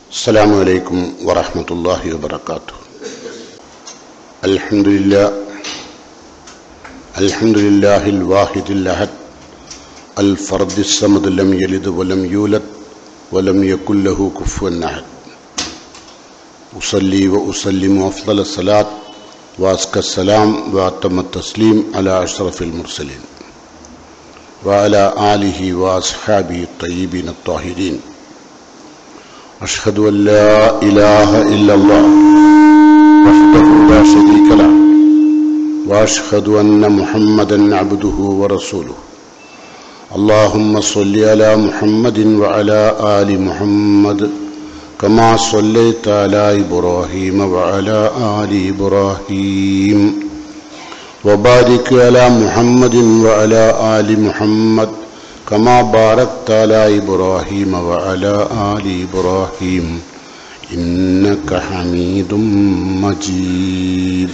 السلام عليكم ورحمة الله وبركاته. الحمد لله الواحد الأحد الفرد الصمد لم يلد ولم يولد ولم يكن له كفوا أحد. أصلي وأسلم أفضل الصلاة وأزكى السلام وأتم التسليم على أشرف المرسلين وعلى آله وأصحابه الطيبين الطاهرين. أشهد أن لا إله إلا الله وحده لا شريك له وأشهد أن محمدا عبده ورسوله. اللهم صل على محمد وعلى آل محمد كما صليت على إبراهيم وعلى آل إبراهيم وبارك على محمد وعلى آل محمد كما باركت على إبراهيم وعلى آل إبراهيم إنك حميد مجيد.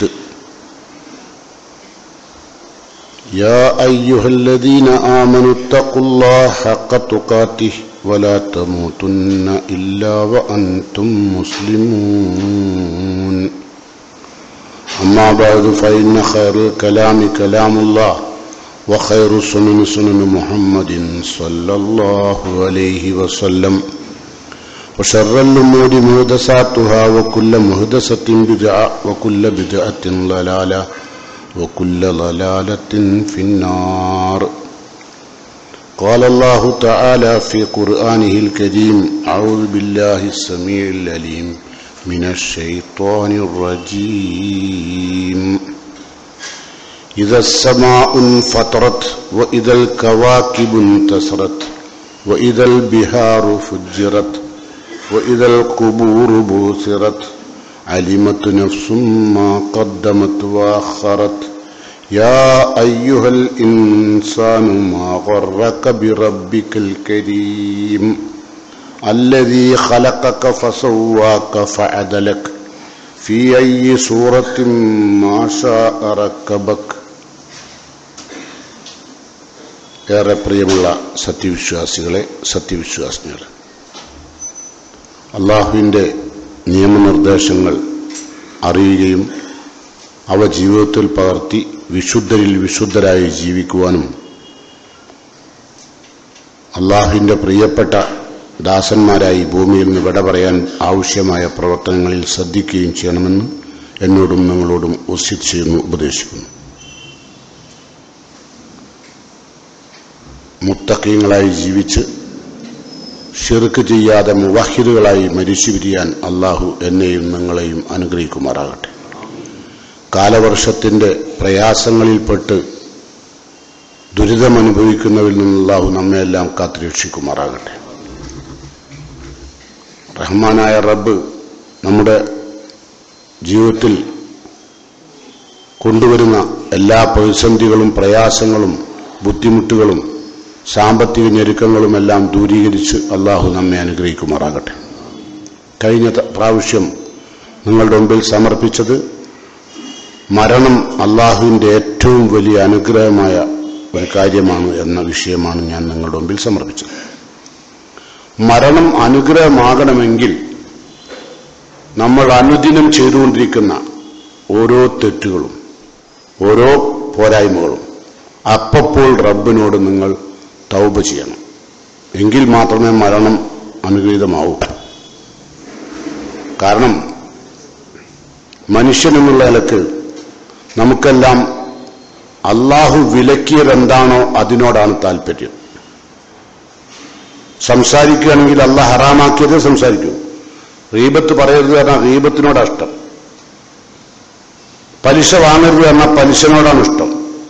يا أيها الذين آمنوا اتقوا الله حق تقاته ولا تموتن إلا وأنتم مسلمون. أما بعد فإن خير الكلام كلام الله وخير السنن سنن محمد صلى الله عليه وسلم وشر الأمور محدثاتها وكل محدثة بدعة وكل بدعة ضلالة وكل ضلالة في النار. قال الله تعالى في قرآنه الكريم: أعوذ بالله السميع العليم من الشيطان الرجيم. إذا السماء انفطرت وإذا الكواكب انتثرت وإذا البحار فجرت وإذا القبور بعثرت علمت نفس ما قدمت وأخرت. يا أيها الإنسان ما غرك بربك الكريم الذي خلقك فسواك فعدلك في أي سورة ما شاء ركبك. ഏറെ പ്രിയമുള്ള സത്യവിശ്വാസികളെ, സത്യവിശ്വാസിനികളെ, അള്ളാഹുവിൻ്റെ നിയമനിർദ്ദേശങ്ങൾ അറിയുകയും അവ ജീവിതത്തിൽ പകർത്തി വിശുദ്ധരിൽ വിശുദ്ധരായി ജീവിക്കുവാനും അള്ളാഹുവിൻ്റെ പ്രിയപ്പെട്ട ദാസന്മാരായി ഭൂമിയിൽ നിന്ന് വിട പറയാൻ ആവശ്യമായ പ്രവർത്തനങ്ങളിൽ ശ്രദ്ധിക്കുകയും ചെയ്യണമെന്ന് എന്നോടും നിങ്ങളോടും വസിയത്ത് ചെയ്യുന്നു, ഉപദേശിക്കുന്നു. മുത്തഖീങ്ങളായി ജീവിച്ച് ശിർക്ക് ചെയ്യാതെ മുവഹിദുകളായി മരിച്ചു പിരിയാൻ അള്ളാഹു എന്നെയും നിങ്ങളെയും അനുഗ്രഹിക്കുമാറാകട്ടെ. കാലവർഷത്തിന്റെ പ്രയാസങ്ങളിൽപ്പെട്ട് ദുരിതമനുഭവിക്കുന്നവരിൽ നിന്ന് അള്ളാഹു നമ്മയെല്ലാം കാത്തുരക്ഷിക്കുമാറാകട്ടെ. റഹ്മാനായ റബ്ബ് നമ്മുടെ ജീവിതത്തിൽ കൊണ്ടുവരുന്ന എല്ലാ പ്രതിസന്ധികളും പ്രയാസങ്ങളും ബുദ്ധിമുട്ടുകളും സാമ്പത്തിക ഞെരുക്കങ്ങളുമെല്ലാം ദൂരീകരിച്ച് അള്ളാഹു നമ്മെ അനുഗ്രഹിക്കുമാറാകട്ടെ. കഴിഞ്ഞ പ്രാവശ്യം നിങ്ങളുടെ മുമ്പിൽ സമർപ്പിച്ചത് മരണം അള്ളാഹുവിൻ്റെ ഏറ്റവും വലിയ അനുഗ്രഹമായ ഒരു കാര്യമാണ് എന്ന വിഷയമാണ് ഞാൻ നിങ്ങളുടെ മുമ്പിൽ സമർപ്പിച്ചത്. മരണം അനുഗ്രഹമാകണമെങ്കിൽ നമ്മൾ അനുദിനം ചെയ്തുകൊണ്ടിരിക്കുന്ന ഓരോ തെറ്റുകളും ഓരോ പോരായ്മകളും അപ്പപ്പോൾ റബ്ബിനോട് നിങ്ങൾ തൗബ ചെയ്യണം. എങ്കിൽ മാത്രമേ മരണം അനുഗ്രഹീതമാവൂ. കാരണം മനുഷ്യനെന്നുള്ള നിലക്ക് നമുക്കെല്ലാം അള്ളാഹു വിലക്കിയതെന്താണോ അതിനോടാണ് താല്പര്യം. സംസാരിക്കുകയാണെങ്കിൽ അള്ളാഹ് ഹറാമാക്കിയത് സംസാരിക്കൂ. ഗീബത്ത് പറയരുത് പറഞ്ഞാൽ ഗീബത്തിനോടാണ് ഇഷ്ടം. പലിശ വാങ്ങരുത് പറഞ്ഞാൽ പലിശനോടാണ് ഇഷ്ടം.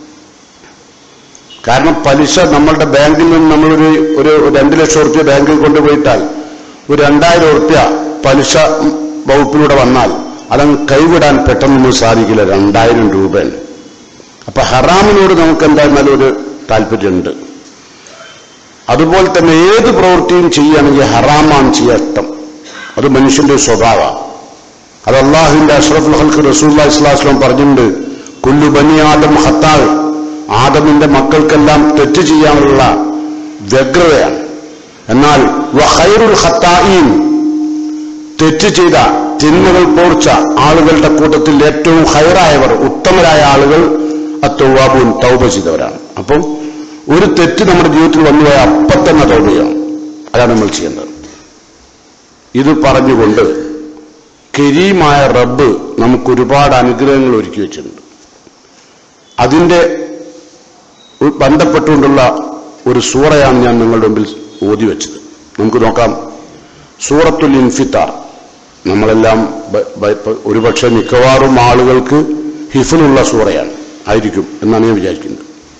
കാരണം പലിശ നമ്മളുടെ ബാങ്കിൽ നിന്ന് നമ്മളൊരു 2 ലക്ഷം റുപ്യ ബാങ്കിൽ കൊണ്ടുപോയിട്ടാൽ ഒരു 2000 റുപ്യ പലിശ വകുപ്പിലൂടെ വന്നാൽ അതങ്ങ് കൈവിടാൻ പെട്ടെന്നൊന്നും സാധിക്കില്ല. 2000 രൂപയാണ്. അപ്പൊ ഹറാമിനോട് നമുക്ക് എന്തായിരുന്നാലും ഒരു താല്പര്യമുണ്ട്. അതുപോലെ തന്നെ ഏത് പ്രവൃത്തിയും ചെയ്യുകയാണെങ്കിൽ ഹറാമാണ് ചെയ്യാൻ ഇഷ്ടം. അത് മനുഷ്യന്റെ സ്വഭാവമാണ്. അത് അള്ളാഹുവിന്റെ അഷ്റഫുൽ ഖൽഖ് റസൂലുള്ളാഹി സ്വല്ലല്ലാഹു അലൈഹി വസല്ലം പറഞ്ഞിട്ടുണ്ട്: കുല്ലു ബനി ആദം ഖത്താ. ആദമിന്റെ മക്കൾക്കെല്ലാം തെറ്റ് ചെയ്യാനുള്ള വ്യഗ്രതയാണ്. എന്നാൽ വഖൈറുൽ ഖത്താഈൻ, തെറ്റ് ചെയ്ത തിന്മകൾ പോർച്ച ആളുകളുടെ കൂട്ടത്തിൽ ഏറ്റവും ഹൈറായവർ, ഉത്തമരായ ആളുകൾ അത്തൗവാബൂൻ, തൗബ ചെയ്തവരാണ്. അപ്പം ഒരു തെറ്റ് നമ്മുടെ ജീവിതത്തിൽ വന്നുപോയ അപ്പം തന്നെ തൗബ ചെയ്യണം. അതാണ് നമ്മൾ ചെയ്യേണ്ടത്. ഇത് പറഞ്ഞുകൊണ്ട് കരീമായ റബ്ബ് നമുക്ക് ഒരുപാട് അനുഗ്രഹങ്ങൾ ഒരുക്കി വെച്ചിട്ടുണ്ട്. അതിന്റെ ബന്ധപ്പെട്ടുകൊണ്ടുള്ള ഒരു സൂറയാണ് ഞാൻ നിങ്ങളുടെ മുമ്പിൽ ഓതി വെച്ചത്. നമുക്ക് നോക്കാം. സൂറത്തുൽ ഇൻഫിത്താർ. നമ്മളെല്ലാം ഒരുപക്ഷെ മിക്കവാറും ആളുകൾക്ക് ഹിഫ്ലുള്ള സൂറയാണ് ആയിരിക്കും എന്നാണ് ഞാൻ വിചാരിക്കുന്നത്.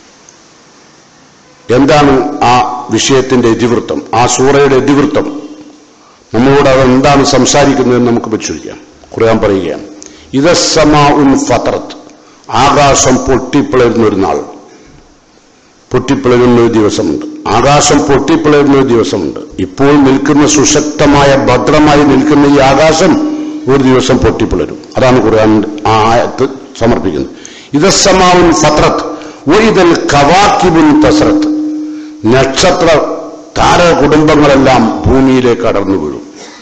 എന്താണ് ആ വിഷയത്തിന്റെ ഇതിവൃത്തം, ആ സൂറയുടെ ഇതിവൃത്തം, നമ്മളോട് അത് എന്താണ് സംസാരിക്കുന്നതെന്ന് നമുക്ക് പരിശോധിക്കാം. ഖുർആൻ പറയുകയാണ്, ഇദസ്സമാഉൻ ഫതറത്ത്, ആകാശം പൊട്ടിപ്പിളരുന്ന ഒരു നാൾ, പൊട്ടിപ്പിളരുന്ന ഒരു ദിവസമുണ്ട്. ആകാശം പൊട്ടിപ്പിളരുന്ന ഒരു ദിവസമുണ്ട്. ഇപ്പോൾ നിൽക്കുന്ന സുശക്തമായ ഭദ്രമായി നിൽക്കുന്ന ഈ ആകാശം ഒരു ദിവസം പൊട്ടിപ്പിളരും. അതാണ് ഖുർആൻ ആ ആയത്ത് സമർപ്പിക്കുന്നത്. ഇദസ്സമാഉൻ ഫതറത്ത് വഇദൽ കവാകിബുൻ തസറത്ത്, നക്ഷത്ര താര കുടുംബങ്ങളെല്ലാം ഭൂമിയിലേക്ക് അടർന്നു വീഴും.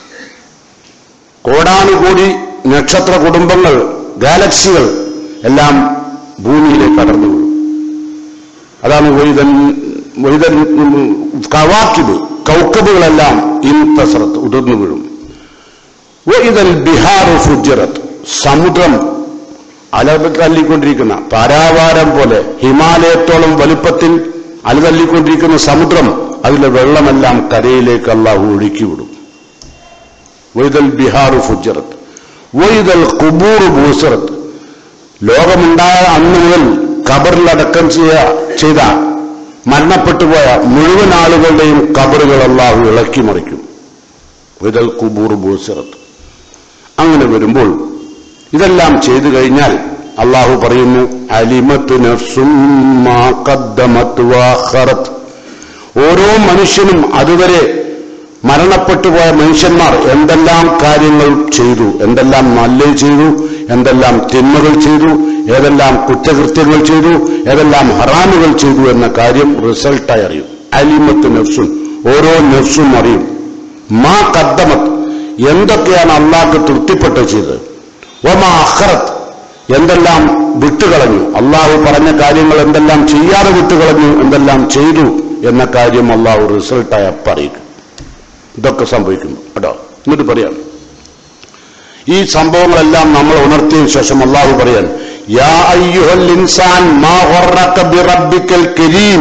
കോടാനുകൂടി നക്ഷത്ര കുടുംബങ്ങൾ, ഗാലക്സികൾ എല്ലാം ഭൂമിയിലേക്ക് അടർന്നു വീഴും. അതാണ് വൈദൽ കവാക്കിബ്, കൗക്കബുകളെല്ലാം ഇൻതസറത്ത്, ഉതിർന്നു വീഴും. വൈദൽ ബിഹാറു ഫുജ്ജറത്ത്, സമുദ്രം അലതല്ലിക്കൊണ്ടിരിക്കുന്ന പാരാവാരം പോലെ ഹിമാലയത്തോളം വലുപ്പത്തിൽ അലതല്ലിക്കൊണ്ടിരിക്കുന്ന സമുദ്രം, അതിലെ വെള്ളമെല്ലാം കരയിലേക്ക് അല്ലാഹു ഒഴുക്കിവിടും. വൈദൽ ബിഹാറു ഫുജ്ജറത്ത് വൈദൽ ഖുബൂറു ബൂസറത്ത്, ലോകമുണ്ടായ അന്ന് മുതൽ ഖബറിലടക്കം ചെയ്ത മരണപ്പെട്ടുപോയ മുഴുവൻ ആളുകളുടെയും ഖബറുകൾ അല്ലാഹു ഇളക്കി മറിക്കും. വൈദൽ ഖുബൂറു ബൂസറത്ത്. അങ്ങനെ വരുമ്പോൾ ഇതെല്ലാം ചെയ്തു കഴിഞ്ഞാൽ അല്ലാഹു പറയുന്നു, അലിമത്ത് നഫ്സും മാ ഖദ്ദമത് വഅഖറത്, ഓരോ മനുഷ്യനും അതുവരെ മരണപ്പെട്ടുപോയ മനുഷ്യന്മാർ എന്തെല്ലാം കാര്യങ്ങൾ ചെയ്തു, എന്തെല്ലാം നല്ലത് ചെയ്തു, എന്തെല്ലാം തിന്മകൾ ചെയ്തു, ഏതെല്ലാം കുറ്റകൃത്യങ്ങൾ ചെയ്തു, ഏതെല്ലാം ഹറാമുകൾ ചെയ്തു എന്ന കാര്യം റിസൾട്ടായി അറിയും. അലിമത്ത് നഫ്സും, ഓരോ നഫ്സും അറിയും. മാ ഖദ്ദമത്, എന്തൊക്കെയാണ് അള്ളാഹ്ക്ക് തൃപ്തിപ്പെട്ട് ചെയ്തത്. വമാ അഖറത്, എന്തെല്ലാം വിട്ടുകളഞ്ഞു, അള്ളാഹു പറഞ്ഞ കാര്യങ്ങൾ എന്തെല്ലാം ചെയ്യാതെ വിട്ടുകളഞ്ഞു, എന്തെല്ലാം ചെയ്തു എന്ന കാര്യം അള്ളാഹു റിസൾട്ടായി പറയും. ഇതൊക്കെ സംഭവിക്കുന്നു കേട്ടോ. എന്നിട്ട് പറയാം, ഈ സംഭവങ്ങളെല്ലാം നമ്മൾ ഉണർത്തിയതിനു ശേഷം അള്ളാഹു പറയാൻ, യാ അയ്യുഹൽ ഇൻസാൻ മാ ഗറക ബിറബ്ബിക്കൽ കരീം.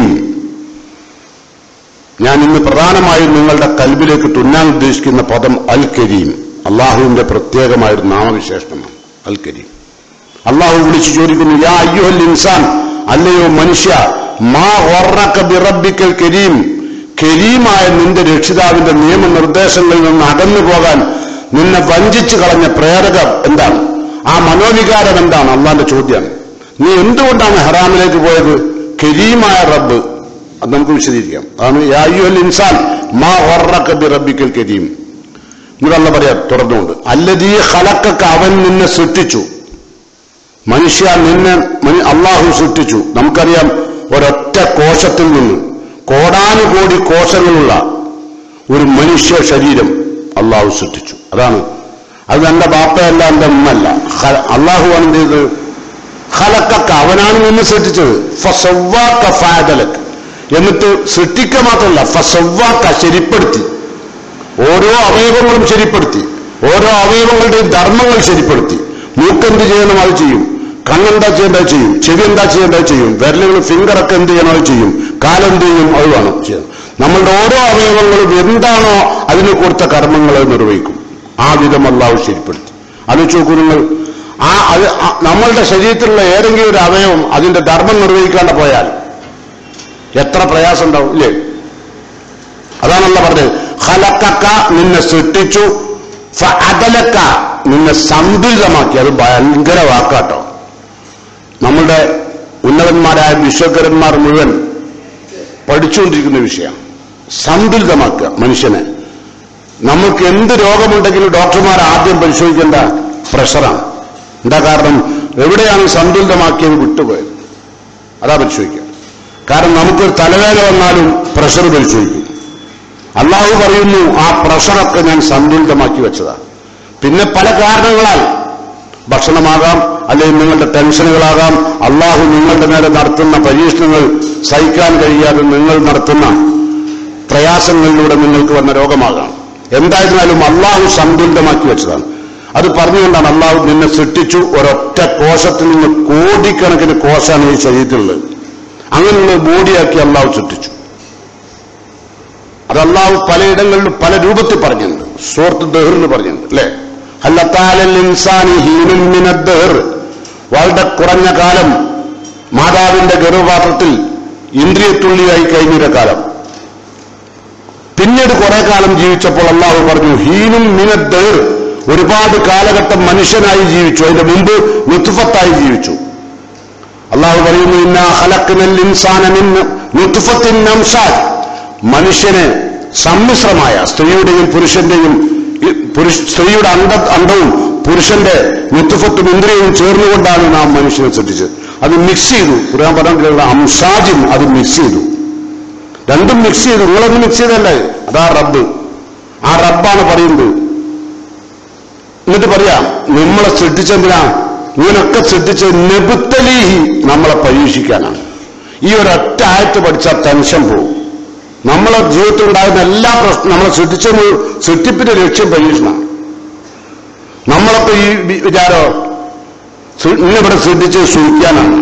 ഞാൻ ഇന്ന് പ്രധാനമായും നിങ്ങളുടെ കൽബിലേക്ക് തുന്നാൻ ഉദ്ദേശിക്കുന്ന പദം അൽ കരീം, അള്ളാഹുവിന്റെ പ്രത്യേകമായൊരു നാമവിശേഷണമാണ് അൽ കരീം. അള്ളാഹു വിളിച്ചു ചോദിക്കുന്നു, യാ അയ്യുഹൽ ഇൻസാൻ, അല്ലയോ മനുഷ്യ, മാ ഗറക ബിറബ്ബിക്കൽ കരീം, കരീമായ നിന്റെ രക്ഷിതാവിന്റെ നിയമനിർദ്ദേശങ്ങളിൽ നിന്ന് അകന്നു പോകാൻ നിന്നെ വഞ്ചിച്ചു കളഞ്ഞ പ്രേരകം എന്താണ്, ആ മനോവികാരം എന്താണ്? അള്ളാന്റെ ചോദ്യമാണ്. നീ എന്തുകൊണ്ടാണ് ഹറാമിലേക്ക് പോയത്? കരീമായ റബ്ബ്, അത് നമുക്ക് വിശദീകരിക്കാം. അതാണ് യാ അയ്യുഹൽ ഇൻസാൻ മാ ഗറക ബിറബ്ബിക്കൽ കരീം. ഇതല്ല പറയാം തുറന്നുകൊണ്ട്, അല്ലദീ ഖലഖക, അവൻ നിന്നെ സൃഷ്ടിച്ചു. മനുഷ്യ, നിന്നെ അള്ളാഹു സൃഷ്ടിച്ചു. നമുക്കറിയാം, ഒരൊറ്റ കോശത്തിൽ നിന്ന് കോടാനുകോടി കോശങ്ങളുള്ള ഒരു മനുഷ്യ ശരീരം അള്ളാഹു സൃഷ്ടിച്ചു. അതാണ്, അത് എന്റെ ബാപ്പയല്ല, എന്റെ ഉമ്മല്ല. അള്ളാഹു ആണ് എന്ത് ചെയ്തത്? ഖലഖക, അവനാണ് നിന്നെ സൃഷ്ടിച്ചത്. ഫസവ്വാക ഫഅദലക, എന്നിട്ട് സൃഷ്ടിക്കുക മാത്രമല്ല, ഫസവ്വാക, ശരിപ്പെടുത്തി. ഓരോ അവയവങ്ങളും ശരിപ്പെടുത്തി, ഓരോ അവയവങ്ങളുടെയും ധർമ്മങ്ങൾ ശരിപ്പെടുത്തി. മൂക്കെന്ത് ചെയ്യണം അത് ചെയ്യും, കണ്ണെന്താ ചെയ്യേണ്ടത് ചെയ്യും, ചെവി എന്താ ചെയ്യേണ്ടത് ചെയ്യും, വിരലുകൾ ഫിംഗറൊക്കെ എന്ത് ചെയ്യണം അത് ചെയ്യും, കാലെന്ത് ചെയ്യും അത് വേണം ചെയ്യണം. നമ്മളുടെ ഓരോ അവയവങ്ങളും എന്താണോ അതിന് കൊടുത്ത കർമ്മങ്ങൾ നിർവഹിക്കും. ആ വിധം അല്ലാഹു ശരിപ്പെടുത്തി. ആലോചിച്ച് നോക്കൂ നിങ്ങൾ, നമ്മളുടെ ശരീരത്തിലുള്ള ഏതെങ്കിലും ഒരു അവയവം അതിന്റെ ധർമ്മം നിർവഹിക്കാണ്ട് പോയാൽ എത്ര പ്രയാസം ഉണ്ടാവും ഇല്ലേ? അതാണല്ല പറഞ്ഞത്, ഖലഖക, നിന്നെ സൃഷ്ടിച്ചു, ഫഅദലക, നിന്നെ സന്തുലിതമാക്കി. അത് ഭയങ്കര വാക്കാട്ടോ. നമ്മളുടെ ഉന്നതന്മാരായ വിശ്വകരന്മാർ മുഴുവൻ പഠിച്ചുകൊണ്ടിരിക്കുന്ന വിഷയമാണ് സന്തുലിതമാക്കുക മനുഷ്യനെ. നമുക്ക് എന്ത് രോഗമുണ്ടെങ്കിലും ഡോക്ടർമാർ ആദ്യം പരിശോധിക്കേണ്ട പ്രഷറാണ്. എന്താ കാരണം? എവിടെയാണ് സന്തുലിതമാക്കിയത് വിട്ടുപോയത്, അതാ പരിശോധിക്കുക. കാരണം നമുക്കൊരു തലവേദന വന്നാലും പ്രഷർ പരിശോധിക്കും. അള്ളാഹു പറയുന്നു, ആ പ്രഷറൊക്കെ ഞാൻ സന്തുലിതമാക്കി വെച്ചതാണ്. പിന്നെ പല കാരണങ്ങളാൽ, ഭക്ഷണമാകാം, അല്ലെങ്കിൽ നിങ്ങളുടെ ടെൻഷനുകളാകാം, അള്ളാഹു നിങ്ങളുടെ നേരെ നടത്തുന്ന പരീക്ഷണങ്ങൾ സഹിക്കാൻ കഴിയാതെ നിങ്ങൾ നടത്തുന്ന പ്രയാസങ്ങളിലൂടെ നിങ്ങൾക്ക് വന്ന രോഗമാകാം. എന്തായിരുന്നാലും അള്ളാഹു സന്തുലിതമാക്കി വെച്ചതാണ്. അത് പറഞ്ഞുകൊണ്ടാണ് അള്ളാഹു നിന്നെ സൃഷ്ടിച്ചു. ഒരൊറ്റ കോശത്തിൽ നിന്ന് കോടിക്കണക്കിന് കോശമാണ് ഈ ശരീരത്തിലുള്ളത്. അങ്ങനെയുള്ള ബോഡിയാക്കി അള്ളാഹു സൃഷ്ടിച്ചു. അത് അള്ളാഹു പലയിടങ്ങളിലും പല രൂപത്തിൽ പറഞ്ഞിട്ടുണ്ട്. സൂറത്ത് ദഹ്റിൽ പറഞ്ഞിട്ടുണ്ട് അല്ലെ, വളരെ കുറഞ്ഞ കാലം മാതാവിന്റെ ഗർഭപാത്രത്തിൽ ഇന്ദ്രിയത്തുള്ളിയായി കഴിഞ്ഞൊരു കാലം. പിന്നീട് കുറെ കാലം ജീവിച്ചപ്പോൾ അള്ളാഹു പറഞ്ഞു ഹീനും മിനദ്ദഹർ, ഒരുപാട് കാലഘട്ടം മനുഷ്യനായി ജീവിച്ചു. അതിന്റെ മുമ്പ് നുത്ഫത്തായി ജീവിച്ചു. അള്ളാഹു പറയുന്നു ഇന്നാ ഖലഖ്നൽ ഇൻസാന മിൻ നുത്ഫത്തിൻ അംശാജ്, മനുഷ്യനെ സമ്മിശ്രമായ സ്ത്രീയുടെയും പുരുഷന്റെയും സ്ത്രീയുടെ അണ്ടവും പുരുഷന്റെ നുത്ഫത്തും ഇന്ദ്രിയവും ചേർന്നുകൊണ്ടാണ് നാം മനുഷ്യനെ സൃഷ്ടിച്ചത്. അത് മിക്സ് ചെയ്തു. ഖുർആൻ പറഞ്ഞിട്ടുള്ള അംസാജിൻ, അത് മിക്സ് ചെയ്തു. രണ്ടും മിക്സ് ചെയ്തു. നിങ്ങളൊന്നും മിക്സ് ചെയ്തല്ലേ, അതാ റബ്ബ്. ആ റബ്ബാണ് പറയുന്നത്. എന്നിട്ട് പറയാം നമ്മളെ സൃഷ്ടിച്ചെന്തിനാ? ഇങ്ങനൊക്കെ സൃഷ്ടിച്ച് നെബുത്തലീഹി, നമ്മളെ പരീക്ഷിക്കാനാണ്. ഈ ഒരൊറ്റ ആയത്ത് പഠിച്ചാൽ ടെൻഷൻ പോകും. നമ്മളെ ജീവിതത്തിൽ ഉണ്ടാകുന്ന എല്ലാ പ്രശ്നം, നമ്മളെ സൃഷ്ടിപ്പിന്റെ ലക്ഷ്യം പരീക്ഷണമാണ്. നമ്മളൊക്കെ ഈ വിചാരം ഇന്നിവിടെ സൃഷ്ടിച്ച് സൂഹിക്കാനാണ്.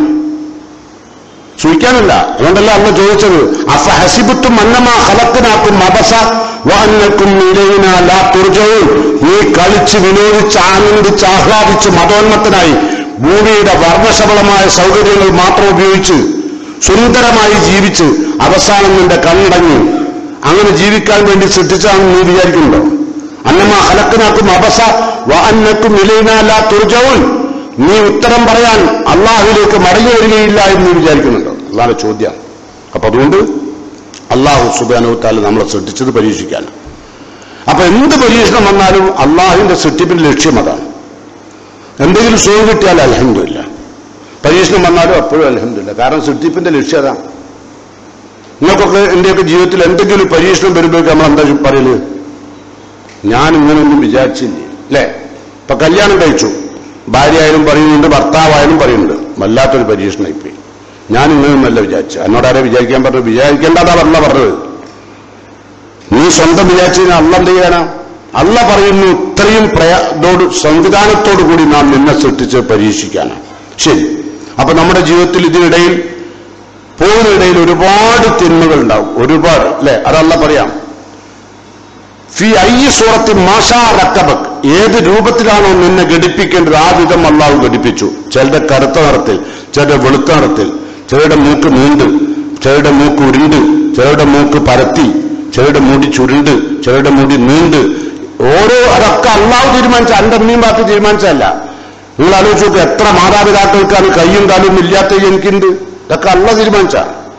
സൂഹിക്കാനല്ല. അതുകൊണ്ടല്ല അള്ള ചോദിച്ചത് അഫ ഹസിബത്തും അന്നമാ ഖലഖ്നാകും അബസ വഅന്നകും ഇലൈനാ ലാ തുർജഊൻ, നീ കളിച്ച് വിനോദിച്ച് ആനന്ദിച്ച് ആഹ്ലാദിച്ച് മതോന്മത്തനായി ഭൂമിയുടെ വർണ്ണശബളമായ സൗകര്യങ്ങൾ മാത്രം ഉപയോഗിച്ച് സുന്ദരമായി ജീവിച്ച് അവസാനം നിന്റെ കണ്ണടങ്ങി അങ്ങനെ ജീവിക്കാൻ വേണ്ടി സൃഷ്ടിച്ചാണെന്ന് നീ വിചാരിക്കുന്നുണ്ടോ? അന്നമാ ഖലഖ്നാകും അബസ വഅന്നകും ഇലൈനാ ലാ തുർജഊൻ, നീ ഉത്തരം പറയാൻ അള്ളാഹുവിലേക്ക് മടങ്ങി വരികയില്ല എന്ന് നീ വിചാരിക്കുന്നുണ്ടോ? അള്ളാഹുടെ ചോദ്യം. അപ്പൊ അതുകൊണ്ട് അള്ളാഹു സുബ്ഹാനഹു വ തആല നമ്മളെ സൃഷ്ടിച്ചത് പരീക്ഷിക്കാൻ. അപ്പൊ എന്ത് പരീക്ഷണം വന്നാലും അള്ളാഹുവിന്റെ സൃഷ്ടിപ്പിന്റെ ലക്ഷ്യം അതാണ്. എന്തെങ്കിലും സുഖം കിട്ടിയാൽ അൽഹംദുലില്ലാഹ്, പരീക്ഷണം വന്നാലും അപ്പോഴും അൽഹംദുലില്ലാഹ്. കാരണം സൃഷ്ടിപ്പിന്റെ ലക്ഷ്യം അതാണ്. നിങ്ങൾക്കൊക്കെ എന്റെയൊക്കെ ജീവിതത്തിൽ എന്തെങ്കിലും പരീക്ഷണം വരുമ്പോഴേക്ക് നമ്മൾ എന്താ പറയല്? ഞാൻ ഇങ്ങനെയൊന്നും വിചാരിച്ചില്ലേ അല്ലേ? ഇപ്പൊ കല്യാണം കഴിച്ചു, ഭാര്യയായാലും പറയുന്നുണ്ട്, ഭർത്താവായാലും പറയുന്നുണ്ട്, വല്ലാത്തൊരു പരീക്ഷണമായിപ്പോയി. ഞാൻ ഇങ്ങനെയൊന്നല്ല വിചാരിച്ചു. എന്നോടാരെ വിചാരിക്കാൻ പറഞ്ഞു? വിചാരിക്കേണ്ടതാ അല്ല പറഞ്ഞത്. നീ സ്വന്തം വിചാരിച്ചതിന് അള്ള എന്ത് ചെയ്യാനാ? അള്ള പറയുന്നു ഇത്രയും സംവിധാനത്തോടു കൂടി നാം നിന്നെ സൃഷ്ടിച്ച് പരീക്ഷിക്കാനാണ്. ശരി. അപ്പൊ നമ്മുടെ ജീവിതത്തിൽ ഇതിനിടയിൽ പോകുന്നതിനിടയിൽ ഒരുപാട് തിന്മകൾ ഉണ്ടാവും, ഒരുപാട് അല്ലെ? അതല്ല പറയാം ഫി ഐ സൂറത്തിൽ മാഷാ റക്കബക്, ഏത് രൂപത്തിലാണോ നിന്നെ ഘടിപ്പിക്കേണ്ടത് ആ വിധം അള്ളാഹു ഘടിപ്പിച്ചു. ചിലരുടെ കറുത്ത നിറത്തിൽ, ചിലരുടെ വെളുത്ത നിറത്തിൽ, ചിലരുടെ മൂക്ക് നീണ്ട്, ചിലരുടെ മൂക്ക് ഉരുണ്ട്, ചിലരുടെ മൂക്ക് പരത്തി, ചിലരുടെ മുടി ചുരുണ്ട്, ചിലരുടെ മുടി നീണ്ട്. ഓരോ അതൊക്കെ അള്ളാഹു തീരുമാനിച്ച, അന്റെ അമ്മയും പാർട്ടി തീരുമാനിച്ചതല്ല. നിങ്ങൾ ആലോചിച്ച് നോക്കുക, എത്ര മാതാപിതാക്കൾക്കാണ് കയ്യും കാലും ഇല്ലാത്ത എനിക്കുണ്ട്. ഇതൊക്കെ അള്ള തീരുമാനിച്ച.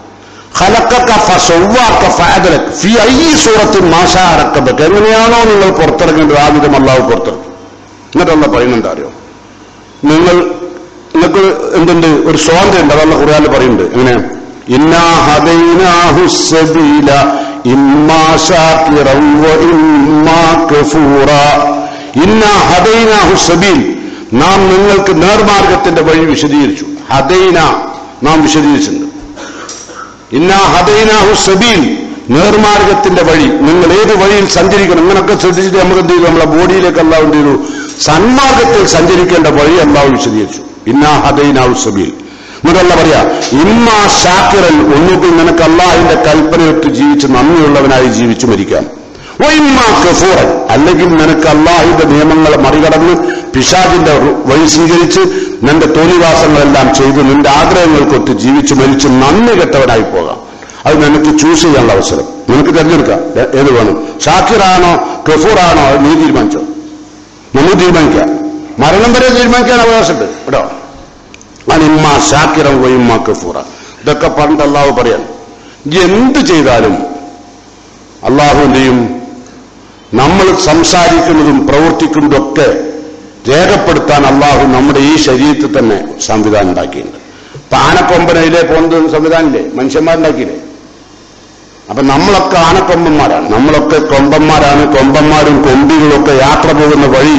എങ്ങനെയാണോ നിങ്ങൾ പുറത്തിറങ്ങേണ്ടത് ആ വിധം അള്ളാഹു പുറത്തിറക്കും. എന്നിട്ടല്ല പറയുന്നുണ്ട് അറിയോ? നിങ്ങൾക്ക് എന്തുണ്ട്? ഒരു സ്വാതന്ത്ര്യം ഉണ്ട്. അതല്ല ഖുർആനിൽ പറയുന്നുണ്ട്. എങ്ങനെ? ഇന്നാ ഹദൈനാഹു സബീല ഇമ്മാ ശാകിറൻ വ ഇമ്മാ കഫൂറാ. ഇന്നാ ഹദൈനാഹു സബീൽ, നാം നിങ്ങൾക്ക് നേർമാർഗത്തിന്റെ വഴി വിശദീകരിച്ചു. ഹദൈന നാം വിശദീകരിച്ചിട്ടുണ്ട്. ഇന്നാ ഹദൈനാഹു സബീൽ, നേർമാർഗത്തിന്റെ വഴി. നിങ്ങൾ ഏത് വഴിയിൽ സഞ്ചരിക്കണം ഇങ്ങനൊക്കെ ശ്രദ്ധിച്ചിട്ട് നമുക്ക് എന്ത് ചെയ്തു? നമ്മളെ ബോഡിയിലേക്ക് അല്ലാഹു എന്ത് ചെയ്തു? സന്മാർഗത്തിൽ സഞ്ചരിക്കേണ്ട വഴി അല്ലാഹു വിശദീകരിച്ചു. ഇന്നാ ഹദൈനാഹു സബീൽ. എന്നല്ല പറയാ ഇമ്മാ ശാകിറൻ, ഒന്നുകിൽ നിനക്ക് അള്ളാഹിന്റെ കൽപ്പനയൊട്ട് ജീവിച്ച് നന്ദിയുള്ളവനായി ജീവിച്ചു മരിക്കാം. ഇമ്മാ കഫൂറൻ, അല്ലെങ്കിൽ നിനക്ക് അള്ളാഹിന്റെ നിയമങ്ങളെ മറികടന്ന് പിശാചിന്റെ വഴി സ്വീകരിച്ച് നിന്റെ തോന്നിവാസങ്ങളെല്ലാം ചെയ്ത് നിന്റെ ആഗ്രഹങ്ങൾക്കൊത്ത് ജീവിച്ച് മരിച്ച് നന്ദി കെട്ടവനായി പോകാം. അത് നിനക്ക് ചൂസ് ചെയ്യാനുള്ള അവസരം നിനക്ക് തിരഞ്ഞെടുക്കാം. ഏത് വേണം? ഷാക്കിറാണോ കഫൂറാണോ? അത് നീ തീരുമാനിച്ചോ? നമുക്ക് തീരുമാനിക്കാം. മരണം വരെ തീരുമാനിക്കാൻ അവകാശമുണ്ട് കേട്ടോ. ഇമ്മ ഷാക്കിറൻ വയിമ്മ കഫൂറ. ഇതൊക്കെ പണ്ട് അള്ളാഹു പറയാൻ. എന്ത് ചെയ്താലും അള്ളാഹുവിന്റെയും നമ്മൾ സംസാരിക്കുന്നതും പ്രവർത്തിക്കുന്നതൊക്കെ രേഖപ്പെടുത്താൻ അള്ളാഹു നമ്മുടെ ഈ ശരീരത്തിൽ തന്നെ സംവിധാനം ഉണ്ടാക്കിയിട്ടുണ്ട്. ഇപ്പൊ ആനക്കൊമ്പനയിലെ പോകുന്ന സംവിധാനമില്ലേ? മനുഷ്യന്മാരുണ്ടാക്കിയില്ലേ? അപ്പൊ നമ്മളൊക്കെ ആനക്കൊമ്പന്മാരാണ്, നമ്മളൊക്കെ കൊമ്പന്മാരാണ്. കൊമ്പന്മാരും കൊമ്പികളൊക്കെ യാത്ര പോകുന്ന വഴി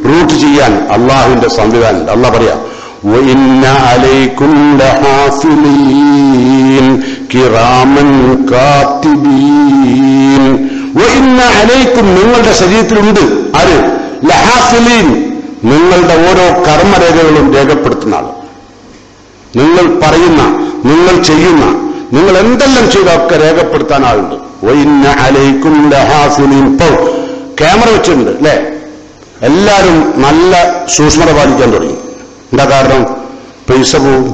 റൂട്ട് ചെയ്യാൻ അള്ളാഹുവിന്റെ സംവിധാനം. അള്ളാഹ് പറയാ വഇന്ന അലൈക്കും ലഹാഫിലീൻ കിറാമൻ കാതിബീൻ. വഇന്ന അലൈക്കും നിങ്ങളുടെ ശരീരത്തിലുണ്ട് ആര്? ലഹാഫിലീൻ നിങ്ങളുടെ ഓരോ കർമ്മരേഖകളും രേഖപ്പെടുത്തുന്ന ആൾ. നിങ്ങൾ പറയുന്ന, നിങ്ങൾ ചെയ്യുന്ന, നിങ്ങൾ എന്തെല്ലാം ചെയ്തൊക്കെ രേഖപ്പെടുത്താൻ ആളുണ്ട്. വഇന്ന അലൈക്കും ലഹാഫിലീൻ. ഇപ്പോ ക്യാമറ വെച്ചിട്ടുണ്ട് അല്ലെ? എല്ലാവരും നല്ല സൂക്ഷ്മത പാലിക്കാൻ തുടങ്ങി. എന്താ കാരണം? പൈസ പോവും.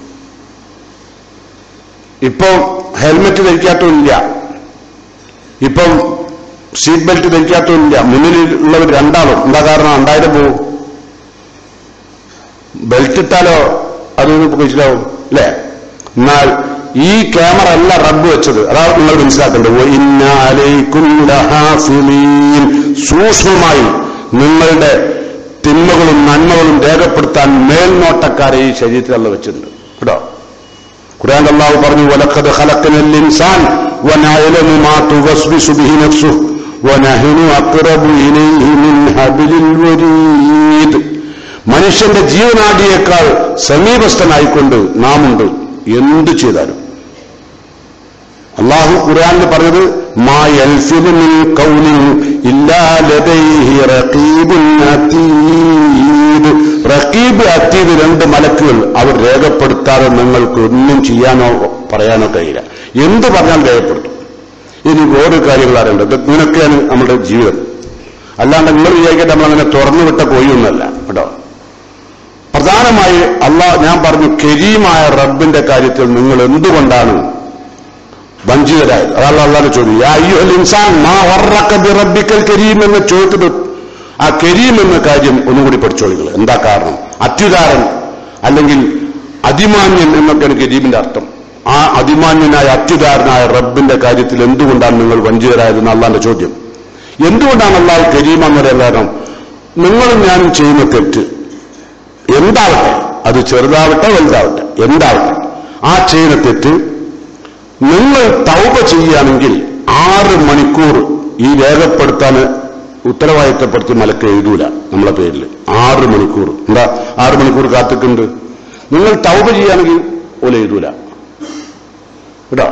ഇപ്പൊ ഹെൽമെറ്റ് ധരിക്കാത്തതില്ല, ഇപ്പം സീറ്റ് ബെൽറ്റ് ധരിക്കാത്തതില്ല. മുന്നിലുള്ളവർ രണ്ടാളും. എന്താ കാരണം? 2000 പോവും. ബെൽറ്റ് ഇട്ടാലോ അത് കഴിച്ചിലാവും അല്ലെ? എന്നാൽ ഈ ക്യാമറ അല്ല റബ്ബ് വെച്ചത്. അതാണ് നിങ്ങൾ മനസ്സിലാക്കേണ്ടത്. വഇന്ന അലൈക്കും ലഹാഫിലീൻ. സൂക്ഷ്മമായി നിങ്ങളുടെ തിന്മകളും നന്മകളും രേഖപ്പെടുത്താൻ മേൽനോട്ടക്കാരെ ഈ ശരീരത്തിൽ അല്ല വെച്ചിട്ടുണ്ട് കേട്ടോ. ഖുർആൻ അല്ലാഹു പറഞ്ഞു വലഖദ് ഖലഖനൽ ഇൻസാൻ വനഅലമു മാ തുവസ്വിസു ബിഹി നഫ്സുഹു വനഹ്നു അഖ്റബു ഇലൈഹി മിൻ ഹബ്ലിൽ വരീദ്. മനുഷ്യന്റെ ജീവനാഡിയേക്കാൾ സമീപസ്ഥനായിക്കൊണ്ട് നാമുണ്ട് എന്ത് ചെയ്താലും. അള്ളാഹു ഖുർആനിൽ പറഞ്ഞത് മാ യൽഫിദു മിൻ ഖൗലിൻ ഇല്ലാ ലദൈഹി റഖീബുൻ അതീദ്. റഖീബ് അതീദ് രണ്ട് മലക്കുകൾ അവർ രേഖപ്പെടുത്താതെ നിങ്ങൾക്ക് ഒന്നും ചെയ്യാനോ പറയാനോ കഴിയില്ല. എന്ത് പറഞ്ഞാൽ രേഖപ്പെടുത്തും. ഇനി ഓരോ കാര്യങ്ങൾ അറിയേണ്ടത് ഇങ്ങനെയൊക്കെയാണ് നമ്മുടെ ജീവിതം. അല്ലാണ്ട് നിങ്ങൾ വിചാരിക്കട്ടെ നമ്മളങ്ങനെ തുറന്നു വിട്ട കോയൊന്നുമല്ല കേട്ടോ. പ്രധാനമായി ഞാൻ പറഞ്ഞു കരീമായ റബ്ബിന്റെ കാര്യത്തിൽ നിങ്ങൾ എന്തുകൊണ്ടാണ് വഞ്ചിതരായത്? അതാണ് അള്ളാഹുവിന്റെ ചോദ്യം. യാ അയ്യുഹൽ ഇൻസാൻ മാ ഗർറക ബിറബ്ബിക്കൽ കരീം എന്ന ചോദ്യത്തിന് ആ കരീം എന്ന കാര്യം ഒന്നുകൂടി പഠിച്ചോളികൾ. എന്താ കാരണം? അത്യുദാരൻ അല്ലെങ്കിൽ അതിമാന്യൻ എന്നൊക്കെയാണ് കരീമിന്റെ അർത്ഥം. ആ അതിമാന്യനായ അത്യുദാരനായ റബ്ബിന്റെ കാര്യത്തിൽ എന്തുകൊണ്ടാണ് നിങ്ങൾ വഞ്ചിതരായതെന്ന് അള്ളാന്റെ ചോദ്യം. എന്തുകൊണ്ടാണ് അള്ളാഹു കരീം എന്ന് പറയാൻ കാരണം? നിങ്ങളും ഞാനും ചെയ്യുന്ന തെറ്റ് എന്താവട്ടെ, അത് ചെറുതാവട്ടെ വലുതാവട്ടെ എന്താവട്ടെ, ആ ചെയ്യുന്ന തെറ്റ് നിങ്ങൾ തൗബ ചെയ്യുകയാണെങ്കിൽ 6 മണിക്കൂർ ഈ രേഖപ്പെടുത്താൻ ഉത്തരവാദിത്തപ്പെടുത്തി മലക്ക് എഴുതൂല നമ്മളെ പേരിൽ. 6 മണിക്കൂർ. എന്താ 6 മണിക്കൂർ കാത്തിട്ടുണ്ട്? നിങ്ങൾ തൗബ ചെയ്യുകയാണെങ്കിൽ ഓല എഴുതൂല കേട്ടോ.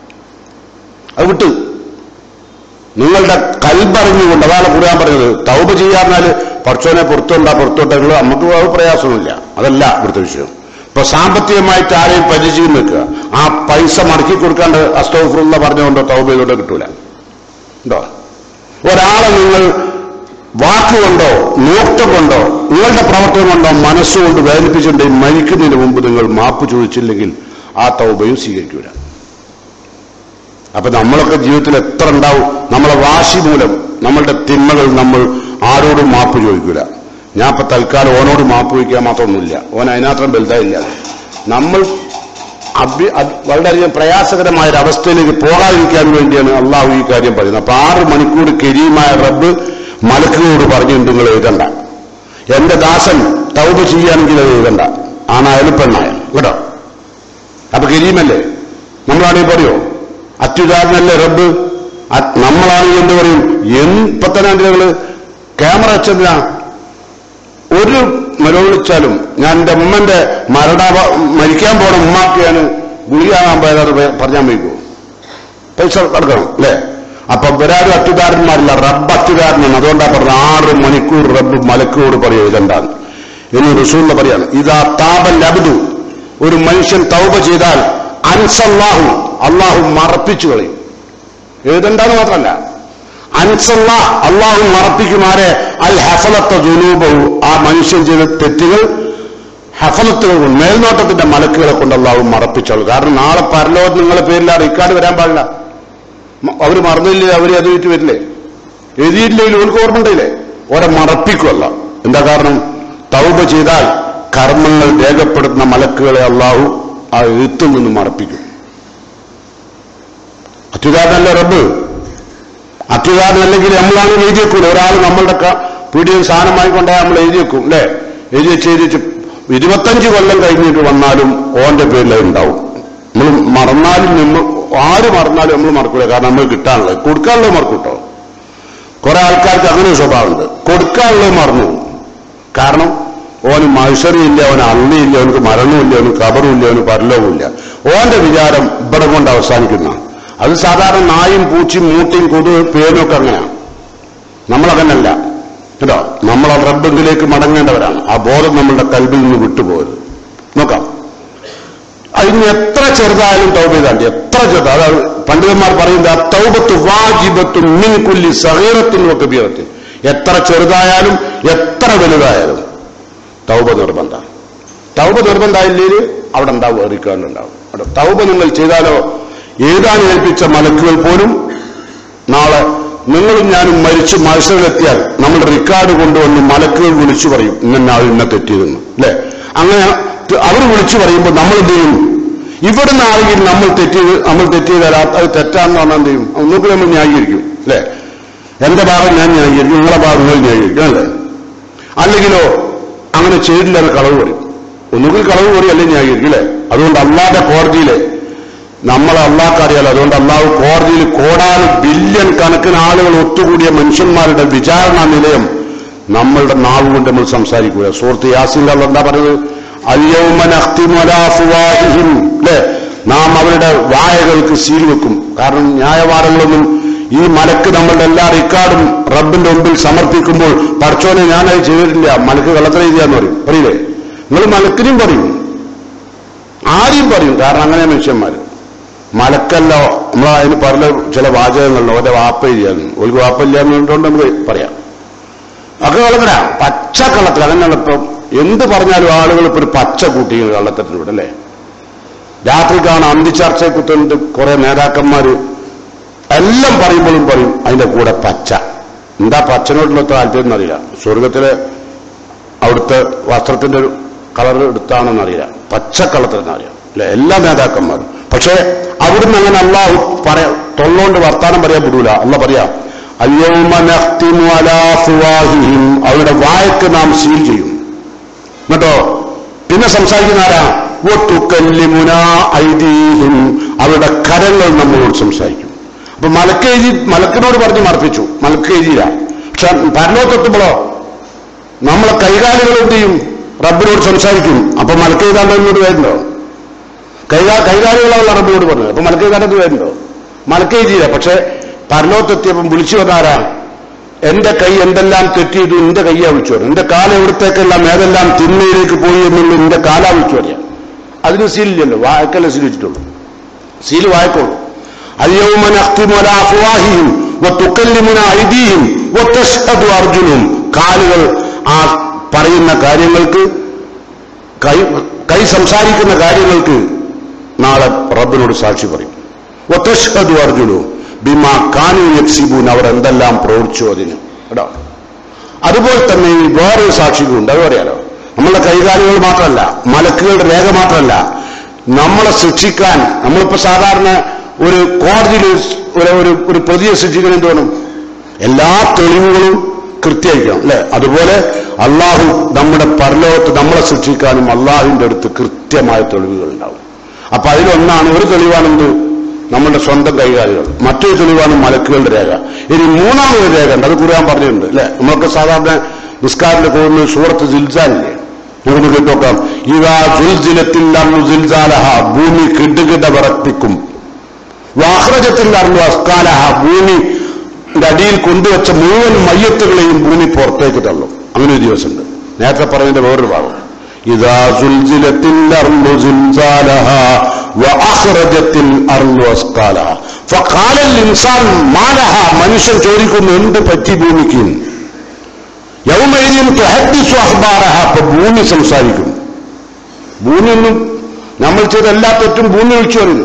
അത് വിട്ട് നിങ്ങളുടെ കൽബറിഞ്ഞുകൊണ്ട്, അതാണ് ഖുർആൻ പറഞ്ഞത്. തൗബ ചെയ്യാറിനാല് പടച്ചോനെ പുറത്തോട്ടെങ്കിൽ നമുക്ക് പ്രയാസമില്ല. അതല്ല ഇവിടുത്തെ വിഷയം. ഇപ്പൊ സാമ്പത്തികമായിട്ട് ആരെയും പരിചയം നിൽക്കുക, ആ പൈസ മടക്കി കൊടുക്കാണ്ട് അസ്തഗ്ഫിറുള്ള പറഞ്ഞുകൊണ്ടോ തൗബ ചെയ്തോണ്ടോ കിട്ടൂല കേട്ടോ. ഒരാളെ നിങ്ങൾ വാക്കുകൊണ്ടോ നോട്ടം കൊണ്ടോ നിങ്ങളുടെ പ്രവർത്തനം കൊണ്ടോ മനസ്സുകൊണ്ട് വേദനിപ്പിച്ചിട്ടുണ്ടെങ്കിൽ മരിക്കുന്നതിന് മുമ്പ് നിങ്ങൾ മാപ്പ് ചോദിച്ചില്ലെങ്കിൽ ആ തൗബയും സ്വീകരിക്കൂല. അപ്പൊ നമ്മളൊക്കെ ജീവിതത്തിൽ എത്ര ഉണ്ടാവും? നമ്മളെ വാശി മൂലം നമ്മളുടെ തിന്മകൾ നമ്മൾ ആരോടും മാപ്പ് ചോദിക്കൂല. ഞാൻ ഇപ്പൊ തൽക്കാലം ഓനോട് മാപ്പ് ചോദിക്കാൻ മാത്രമൊന്നുമില്ല, ഓൻ അതിനകത്രം വലുതായില്ല. നമ്മൾ വളരെയധികം പ്രയാസകരമായ ഒരു അവസ്ഥയിലേക്ക് പോകാതിരിക്കാൻ വേണ്ടിയാണ് അള്ളാഹു ഈ കാര്യം പറയുന്നത്. അപ്പൊ 6 മണിക്കൂർ കരീമായ റബ്ബ് മലക്കുകളോട് പറഞ്ഞിട്ടുണ്ട് നിങ്ങൾ എഴുതണ്ട. എന്റെ ദാസൻ തൗബ ചെയ്യാണെങ്കിൽ അത് എഴുതണ്ട, ആണായാലും പെണ്ണായാലും കേട്ടോ. അപ്പൊ കരീമല്ലേ? നമ്മളാണെങ്കിൽ പറയോ അത്യുദാരനല്ലേ റബ്ബ്? നമ്മളാണെങ്കിൽ എന്ത് പറയും? ഇപ്പൊ തന്നെ ഞങ്ങള് ക്യാമറ വെച്ചതിനാ ഒരു മരം വിളിച്ചാലും ഞാൻ എന്റെ ഉമ്മന്റെ മരിക്കാൻ പോണ ഉമ്മാക്ക് ഞാൻ ഗുളിയാകാൻ പോയത് പറഞ്ഞാൻ വയ്ക്കൂ, പൈസ കൊടുക്കണം അല്ലേ? അപ്പൊ ഇവരാരും അത്യുദാരന്മാരില്ല, റബ്ബ് അത്യുദാരനാണ്. അതുകൊണ്ടാ പറഞ്ഞ 6 മണിക്കൂർ റബ്ബ് മലക്കോട് പറയും ഇതെന്താണ് എന്ന് റസൂലുള്ള പറയാണ്. ഇതാ താബൽ അബ്ദു, ഒരു മനുഷ്യൻ തൗബ ചെയ്താൽ അൻസല്ലാഹു, അള്ളാഹു മറപ്പിച്ചു കളയും. എഴുതണ്ടെന്ന് മാത്രമല്ല, അൻസല്ലാ, അള്ളാഹു മറപ്പിക്കുമാരെ അൽ ഹഫലത്ത ജുനൂബഹു, ആ മനുഷ്യൻ ചെയ്ത തെറ്റുകൾ ഹഫലത്തുകൾ കൊണ്ട്, മേൽനോട്ടത്തിന്റെ മലക്കുകളെ കൊണ്ട് അള്ളാഹു മറപ്പിച്ചോളൂ. കാരണം നാളെ പരലോകത്ത് നിങ്ങളെ പേരിൽ ആ റിക്കാർഡ് വരാൻ പാടില്ല. അവര് മറന്നില്ലേ, അവര് അത് വിറ്റ് വരില്ലേ? എഴുതിയില്ലെങ്കിൽ ഓർക്ക് ഓർമ്മ ഉണ്ടല്ലേ? ഓരെ മറപ്പിക്കുമല്ല. എന്താ കാരണം? തൗബ ചെയ്താൽ കർമ്മങ്ങൾ രേഖപ്പെടുത്തുന്ന മലക്കുകളെ അള്ളാഹു ആ എഴുത്തിൽ നിന്ന് മറപ്പിക്കും. അത്യുദാരനല്ല റബ്ബ്. അത്യുദാരനല്ലെങ്കിൽ നമ്മളാണ് എഴുതി വെക്കൂല. ഒരാൾ നമ്മളുടെ പീടികയിൽ സാധനമായി കൊണ്ടാൽ നമ്മൾ എഴുതി വെക്കും അല്ലേ? എഴുതി വെച്ച് 25 കൊല്ലം കഴിഞ്ഞിട്ട് വന്നാലും ഓന്റെ പേരിൽ ഉണ്ടാവും. നമ്മൾ മറന്നാലും ആര് മറന്നാലും നമ്മൾ മറക്കൂല. കാരണം നമ്മൾ കിട്ടാനുള്ളത്, കൊടുക്കാനുള്ളത് മറക്കൂട്ടോ. കുറെ ആൾക്കാർക്ക് അങ്ങനെ ഒരു സ്വഭാവമുണ്ട്, കൊടുക്കാനുള്ളത് മറന്നു. കാരണം ഓന് മത്സരമില്ല, അവന് അള്ളിയില്ല, അവനക്ക് മരണമില്ല, അവന് കബറുമില്ല, അവന് പരലോകമില്ല. ഓന്റെ വിചാരം ഇവിടെ കൊണ്ട് അവസാനിക്കുന്ന. അത് സാധാരണ നായും പൂച്ചയും മൂട്ടിയും കൊതുക് പേനൊക്കെ അങ്ങനെയാണ്. നമ്മളങ്ങനല്ല കേട്ടോ. നമ്മൾ റബ്ബിലേക്ക് മടങ്ങേണ്ടവരാണ്. ആ ബോധം നമ്മളുടെ കൽബിൽ നിന്ന് വിട്ടുപോകരുത്. നോക്കാം, അതിന് എത്ര ചെറുതായാലും തൗബ ചെയ്താണ്ടി, എത്ര ചെറുത. അതാണ് പണ്ഡിതന്മാർ പറയുന്നത്, തൗബത്തു വാജിബത്തുൻ മിൻ കുല്ലി സഗീറത്തിൻ വ കബീറത്തിൻ. എത്ര ചെറുതായാലും എത്ര വലുതായാലും തൗബ നിർബന്ധം. തൗബ നിർബന്ധമായില്ലെങ്കിൽ അവിടെ ഉണ്ടാവും, ഏറിക്കാനുണ്ടാവും. അവിടെ തൗബ നിങ്ങൾ ചെയ്താലോ, എഴുതാൻ ഏൽപ്പിച്ച മലക്കുകൾ പോലും നാളെ നിങ്ങളും ഞാനും മരിച്ച് മത്സരത്തിലെത്തിയാൽ നമ്മുടെ റെക്കോർഡ് കൊണ്ടുവന്ന് മലക്കുകൾ വിളിച്ചു പറയും, ഇന്ന ആൾ ഇന്ന തെറ്റിയതെന്ന്, അല്ലെ? അങ്ങനെ അവർ വിളിച്ചു പറയുമ്പോൾ നമ്മൾ എന്ത് ചെയ്യും? ഇവിടുന്ന് ആരെങ്കിലും നമ്മൾ തെറ്റിയതാൽ അത് തെറ്റാന്ന് പറഞ്ഞാൽ എന്ത് ചെയ്യും? ഒന്നുകിൽ നമ്മൾ ന്യായീകരിക്കും, അല്ലെ? എന്റെ ഭാഗം ഞാൻ ന്യായീകരിക്കും, നിങ്ങളെ ഭാഗം നിങ്ങൾ ന്യായീകരിക്കും, അല്ലേ? അല്ലെങ്കിലോ അങ്ങനെ ചെയ്തില്ലാതെ കളവ് പറയും. ഒന്നുകിൽ കളവ് പറയും, അല്ലെങ്കിൽ ന്യായീകരിക്കും, അല്ലെ? അതുകൊണ്ട് അള്ളാന്റെ കോടതിയിലെ നമ്മളെ അള്ളാഹ്ക്കറിയാലോ. അതുകൊണ്ട് അള്ളാഹു കോടതിയിൽ കോടാന് ബില്യൺ കണക്കിന് ആളുകൾ ഒത്തുകൂടിയ മനുഷ്യന്മാരുടെ വിചാരണ നിലയം നമ്മളുടെ നാവ് കൊണ്ട് നമ്മൾ സംസാരിക്കുക. സൂറത്ത് യാസീൻ അല്ലാഹ് എന്താ പറയുന്നത്? അൽയൗമ നഖ്തിമു അലാ അഫ്വാഹിഹിം, അല്ലേ? നാം അവരുടെ വായകൾക്ക് സീൽ വെക്കും. കാരണം ന്യായവാദങ്ങളൊന്നും ഈ മലക്ക് നമ്മളുടെ എല്ലാ റെക്കോർഡും റബ്ബിന്റെ മുമ്പിൽ സമർപ്പിക്കുമ്പോൾ പടച്ചോനെ ഞാനത് ചെയ്തിട്ടില്ല, മലക്ക് കള്ളത്തരം ചെയ്യാന്ന് പറയും. പറയില്ലേ? നിങ്ങൾ മലക്കിനും പറയും, ആരെയും പറയും. കാരണം അങ്ങനെ മനുഷ്യന്മാർ മലക്കല്ലോ. നമ്മൾ അതിന് പറഞ്ഞ ചില വാചകങ്ങളുണ്ടോ, ഓരോ വാപ്പ ചെയ്യാന്ന്, ഒരു വാപ്പില്ല എന്നുകൊണ്ട് നമുക്ക് പറയാം. ഒക്കെ കള്ളത്തര, പച്ച കള്ളത്തര. അങ്ങനെയാണ് ഇപ്പം എന്ത് പറഞ്ഞാലും ആളുകൾ ഇപ്പൊ ഒരു പച്ച കൂട്ടി കള്ളത്തരത്തിലൂടെ, അല്ലേ? രാത്രി കാണാൻ അന്തിച്ചർച്ചയെ കുത്തുന്നിട്ട് കുറെ നേതാക്കന്മാര് എല്ലാം പറയുമ്പോഴും പറയും അതിന്റെ കൂടെ പച്ച. എന്താ പച്ചനോടുള്ള താല്പര്യം എന്നറിയില്ല. സ്വർഗത്തിലെ അവിടുത്തെ വസ്ത്രത്തിന്റെ ഒരു കളർ എടുത്താണെന്നറിയില്ല, പച്ചക്കള്ളത്തിനെന്നറിയാം, അല്ലെ? എല്ലാ നേതാക്കന്മാരും. പക്ഷെ അവിടുന്ന് അങ്ങനെ അള്ളാഹു തൊള്ളോണ്ട് വർത്താനം പറയാൻ വിടൂല. അള്ളാഹ് പറയാം, അൽയൗമ നഖ്തിമു അലാ അഫ്വാഹിഹിം, അവരുടെ വായക്ക് നാം സീൽ ചെയ്യും. എന്നിട്ടോ പിന്നെ സംസാരിക്കുന്ന ആരാ? വതുകല്ലിമുനാ ഐദീഹിം, അവരുടെ കരങ്ങൾ നമ്മളോട് സംസാരിക്കും. അപ്പൊ മലക്കിനോട് പറഞ്ഞ് മറപ്പിച്ചു, മലക്ക് എഴുതിയില്ല. പക്ഷെ പരലോകത്തെത്തുമ്പോഴോ നമ്മളെ കൈകാലുകൾ എന്ത് ചെയ്യും? റബ്ബിനോട് സംസാരിക്കും. അപ്പൊ മലക്ക് എഴുതാണ്ടോട് വരുന്നുണ്ടോ? കൈകാലുകളാണല്ലോ റബ്ബിനോട് പറഞ്ഞത്. അപ്പൊ മലക്ക് എഴുതാണ്ടത് വരുന്നുണ്ടോ? മലക്ക് എഴുതിയില്ല. പക്ഷെ പരലോകത്തെത്തിയപ്പം വിളിച്ചു വന്നാരാ? എന്റെ കൈ എന്തെല്ലാം തെറ്റിയത് എന്റെ കയ്യാ വിളിച്ചു പറയാം. എന്റെ കാല എവിടത്തേക്കെല്ലാം ഏതെല്ലാം തിന്മയിലേക്ക് പോയി എന്നുള്ള എന്റെ കാലാ വിളിച്ചു പറയാം. അതിന് സീലില്ലല്ലോ, വായക്കല്ലേ സീൽ വെച്ചിട്ടുള്ളൂ. സീല് വായക്കുള്ളൂ. اليوم نختم على أفواههم وتكلمنا أيديهم وتشهد أرجلهم, കാലുകൾ ആ പറയുന്ന കാര്യങ്ങൾക്ക്, കൈ സംസാരിക്കുന്ന കാര്യങ്ങൾക്ക് നാളെ റബ്ബിനോട് സാക്ഷി പറയും. വതശ്ഹദു അർജുലുഹും ബിമാ കാനൂ യക്സിബൂൻ, അവർ എന്തെല്ലാം പ്രവർത്തിച്ചു അതിന്. കേട്ടോ, അതുപോലെ തന്നെ ഈ വേറൊരു സാക്ഷികളുണ്ട്. അത് പറയാലോ, നമ്മളുടെ കൈകാലുകൾ മാത്രമല്ല, മലക്കുകളുടെ രേഖ മാത്രമല്ല, നമ്മളെ ശിക്ഷിക്കാൻ. നമ്മളിപ്പോ സാധാരണ ഒരു കോടതിയിൽ ഒരു പ്രതിയെ ശിക്ഷിക്കാൻ എന്ത് വേണം? എല്ലാ തെളിവുകളും കൃത്യമായിരിക്കണം, അല്ലെ? അതുപോലെ അള്ളാഹു നമ്മുടെ പരലോകത്ത് നമ്മളെ ശിക്ഷിക്കാനും അള്ളാഹുവിന്റെ അടുത്ത് കൃത്യമായ തെളിവുകൾ ഉണ്ടാവും. അപ്പൊ അതിലൊന്നാണ്, ഒരു തെളിവാണെന്ത്? നമ്മുടെ സ്വന്തം കൈകാലുകൾ. മറ്റൊരു തെളിവാണ് മലക്കുകളുടെ രേഖ. ഇനി മൂന്നാമതൊരു രേഖ ഉണ്ട്, അത് ഖുർആൻ പറഞ്ഞിട്ടുണ്ട്, അല്ലെ? നമ്മളൊക്കെ സാധാരണ നിസ്കാരത്തിൽ പോകുന്ന സൂറത്ത് സിൽസാലില്ലേ, നമുക്ക് കേട്ടോക്കാം. ഇദാ സുൽസിലത്തിൽ അർളു സിൽസാലഹ, ഭൂമി കിടുകിട വിറപ്പിക്കും. വാഖ്റജത്തിൽ അർളു അസ്കാലഹ, ഭൂമിന്റെ അടിയിൽ കൊണ്ടുവച്ച മുഴുവൻ മയ്യത്തുകളെയും ഭൂമി പുറത്തേക്ക് തള്ളും. അങ്ങനെ ഒരു ദിവസമുണ്ട്. നേരത്തെ പറഞ്ഞതിന്റെ വേറൊരു ഭാഗം, ഇദാ സുൽസിലത്തിൽ അർളു സിൽസാലഹ വഅഖ്റജത്തിൽ അർളു അസ്കാലഹ ഫഖാലൽ ഇൻസാൻ മാ ലഹ, മനുഷ്യൻ ചോദിക്കുന്നു എന്ത് പറ്റി ഭൂമിക്ക്? യൗമഇദിൻ തുഹദ്ദിസു അഖ്ബാറഹ, അപ്പൊ ഭൂമി സംസാരിക്കും. ഭൂമിയൊന്നും നമ്മൾ ചെയ്ത എല്ലാ തെറ്റും ഭൂമി വിളിച്ചു വരുന്നു.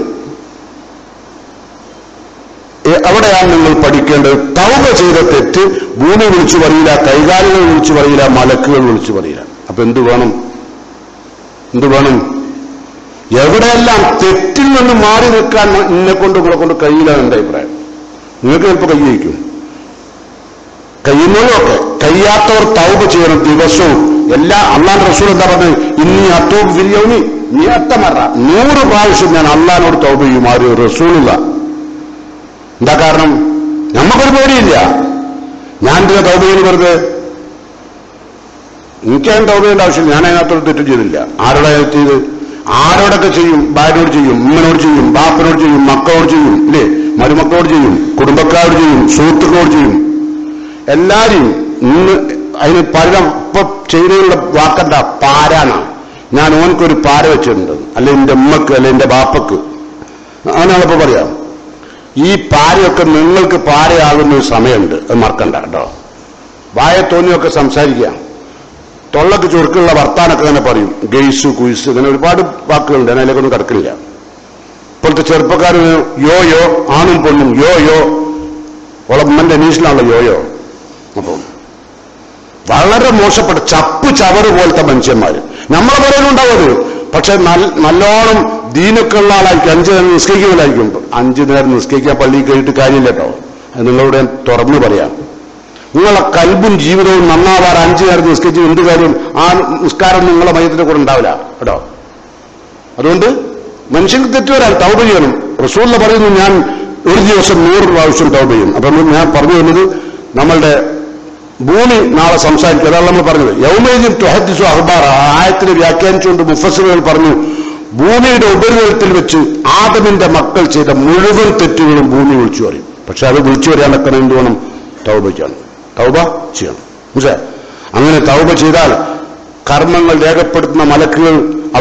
അവിടെയാണ് നിങ്ങൾ പഠിക്കേണ്ടത്. തൗബ ചെയ്ത തെറ്റ് ഭൂമി വിളിച്ചു പറയില്ല, കൈകാലുകൾ വിളിച്ചു പറയില്ല, മലക്കുകൾ വിളിച്ചു പറയില്ല. അപ്പൊ എന്ത് വേണം? എവിടെയെല്ലാം തെറ്റിൽ നിന്ന് മാറി നിൽക്കാൻ നിങ്ങളെ കൊണ്ട് കഴിയില്ല എന്റെ അഭിപ്രായം. നിങ്ങൾക്ക് ചിലപ്പോൾ കൈ വയ്ക്കും, കഴിയുന്നതൊക്കെ. കഴിയാത്തവർ തൗബ ചെയ്യണം ദിവസവും. അള്ളാന്റെ റസൂൽ എന്താ പറഞ്ഞത്? ഇന്നീ അത്തൂബ് ഫിൽ നീ അത്തമറ, 100 പ്രാവശ്യം ഞാൻ അള്ളാഹിനോട് തൗബ ചെയ്യും. ആരും റസൂലുള്ള. എന്താ കാരണം? നമുക്കൊരു പേടിയില്ല. ഞാൻ ഇതിനെ തൗബ ചെയ്യുന്നു വെറുതെ. എനിക്കതിന് തൗബ ചെയ്യേണ്ട ആവശ്യമില്ല. ഞാൻ അതിനകത്തൊരു തെറ്റും ചെയ്തില്ല. ആരോടെ ചെയ്ത്? ആരോടൊക്കെ ചെയ്യും? ഭാര്യയോട് ചെയ്യും, ഉമ്മനോട് ചെയ്യും, ബാപ്പനോട് ചെയ്യും, മക്കളോട് ചെയ്യും, ഇല്ലേ, മരുമക്കളോട് ചെയ്യും, കുടുംബക്കാരോട് ചെയ്യും, സുഹൃത്തുക്കളോട് ചെയ്യും, എല്ലാരെയും. ഇന്ന് അതിന് പകരം ഇപ്പൊ ചെയ്തതിനുള്ള വാക്കണ്ട പാരാണ്. ഞാൻ ഓനക്കൊരു പാര വെച്ചിട്ടുണ്ട്, അല്ലെ എന്റെ ഉമ്മക്ക്, അല്ലെ എന്റെ ബാപ്പക്ക്, അങ്ങനെയാണ് ഇപ്പൊ പറയാം. ഈ പാരയൊക്കെ നിങ്ങൾക്ക് പാരയാകുന്ന ഒരു സമയമുണ്ട്, അത് മറക്കണ്ട കേട്ടോ. വായ തോന്നിയൊക്കെ സംസാരിക്കാം, തൊള്ളക്ക് ചുരുക്കുള്ള വർത്താനൊക്കെ തന്നെ പറയും. ഗെയ്സ്, കുയിസ്, അങ്ങനെ ഒരുപാട് വാക്കുകളുണ്ട്, ഞാൻ അതിലേക്കൊന്നും കിടക്കില്ല. ഇപ്പോഴത്തെ ചെറുപ്പക്കാർ യോയോ, ആണും പെണ്ണും യോയോ, ഉളമ്മന്റെ അനീഷിലാണല്ലോ യോയോ. അപ്പം വളരെ മോശപ്പെട്ട ചപ്പ് ചവറ് പോലത്തെ മനുഷ്യന്മാര് നമ്മളെ പറയുന്നുണ്ടാവും. പക്ഷെ നല്ലോണം ദീനൊക്കെ ഉള്ള ആളായിരിക്കും. 5 നേരം നിസ്കരിക്കുന്നതായിരിക്കും. 5 നേരം നിസ്കരിക്കാൻ പള്ളിയിൽ കഴിഞ്ഞിട്ട് കാര്യമില്ല കേട്ടോ. അത് നിങ്ങളോട് ഞാൻ തുറന്നു പറയാം. നിങ്ങളെ കൽബും ജീവിതവും നന്നാവാൻ 5 നേരം നിസ്കരിച്ച് എന്ത് കാര്യം? ആ നിസ്കാരം നിങ്ങളെ മയത്തിന്റെ കൂടെ ഉണ്ടാവില്ല കേട്ടോ. അതുകൊണ്ട് മനുഷ്യർക്ക് തെറ്റുവരാൻ തൗബ ചെയ്യണം. റസൂലുള്ള പറയുന്നു, ഞാൻ ഒരു ദിവസം 100 പ്രാവശ്യം തൗബ ചെയ്യും. അപ്പം ഞാൻ പറഞ്ഞു തന്നത് നമ്മളുടെ ഭൂമി നാളെ സംസാരിക്കും. അതാണ് നമ്മൾ പറഞ്ഞത്. യൗമൈദിൻ തുഹദ്ദിസു അഖ്ബാറ ആയത്തിനെ വ്യാഖ്യാനിച്ചുകൊണ്ട് മുഫസ്സിറുകൾ പറഞ്ഞു, ഭൂമിയുടെ ഉപരിതലത്തിൽ വെച്ച് ആദമിന്റെ മക്കൾ ചെയ്ത മുഴുവൻ തെറ്റുകളും ഭൂമി വിളിച്ചു പറയും. പക്ഷെ അത് വിളിച്ചു പറയാനൊക്കെ എന്ത് വേണം? തൗബ ചെയ്യണം. തൗബ ചെയ്യണം. മനസ്സിലായോ? അങ്ങനെ തൗബ ചെയ്താൽ കർമ്മങ്ങൾ രേഖപ്പെടുത്തുന്ന മലക്കുകൾ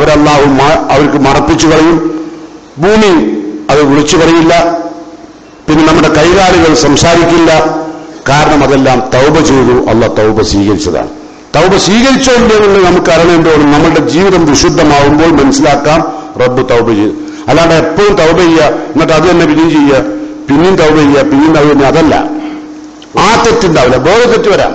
അവർക്ക് മറപ്പിച്ചു കളയും. ഭൂമി അത് വിളിച്ചു പറയില്ല. പിന്നെ നമ്മുടെ കൈകാലുകൾ സംസാരിക്കില്ല. കാരണം അതെല്ലാം തൗബ ചെയ്തു, അള്ളാഹ് തൗബ സ്വീകരിച്ചതാണ്. തൗബ സ്വീകരിച്ചോ ഇല്ലെന്നുള്ളത് നമുക്ക് അറിയേണ്ടതാണ്. നമ്മളുടെ ജീവിതം വിശുദ്ധമാവുമ്പോൾ മനസ്സിലാക്കാം റബ്ബ് തൗബ ചെയ്തു. അല്ലാണ്ട് എപ്പോഴും തൗബ ചെയ്യുക, എന്നിട്ട് അത് തന്നെ പിന്നെയും ചെയ്യുക, പിന്നെയും തൗബ ചെയ്യുക, പിന്നെയും തൗബ ചെയ്യുക, അതല്ല. ആ തെറ്റുണ്ടാവില്ല. വേറെ തെറ്റ് വരാം.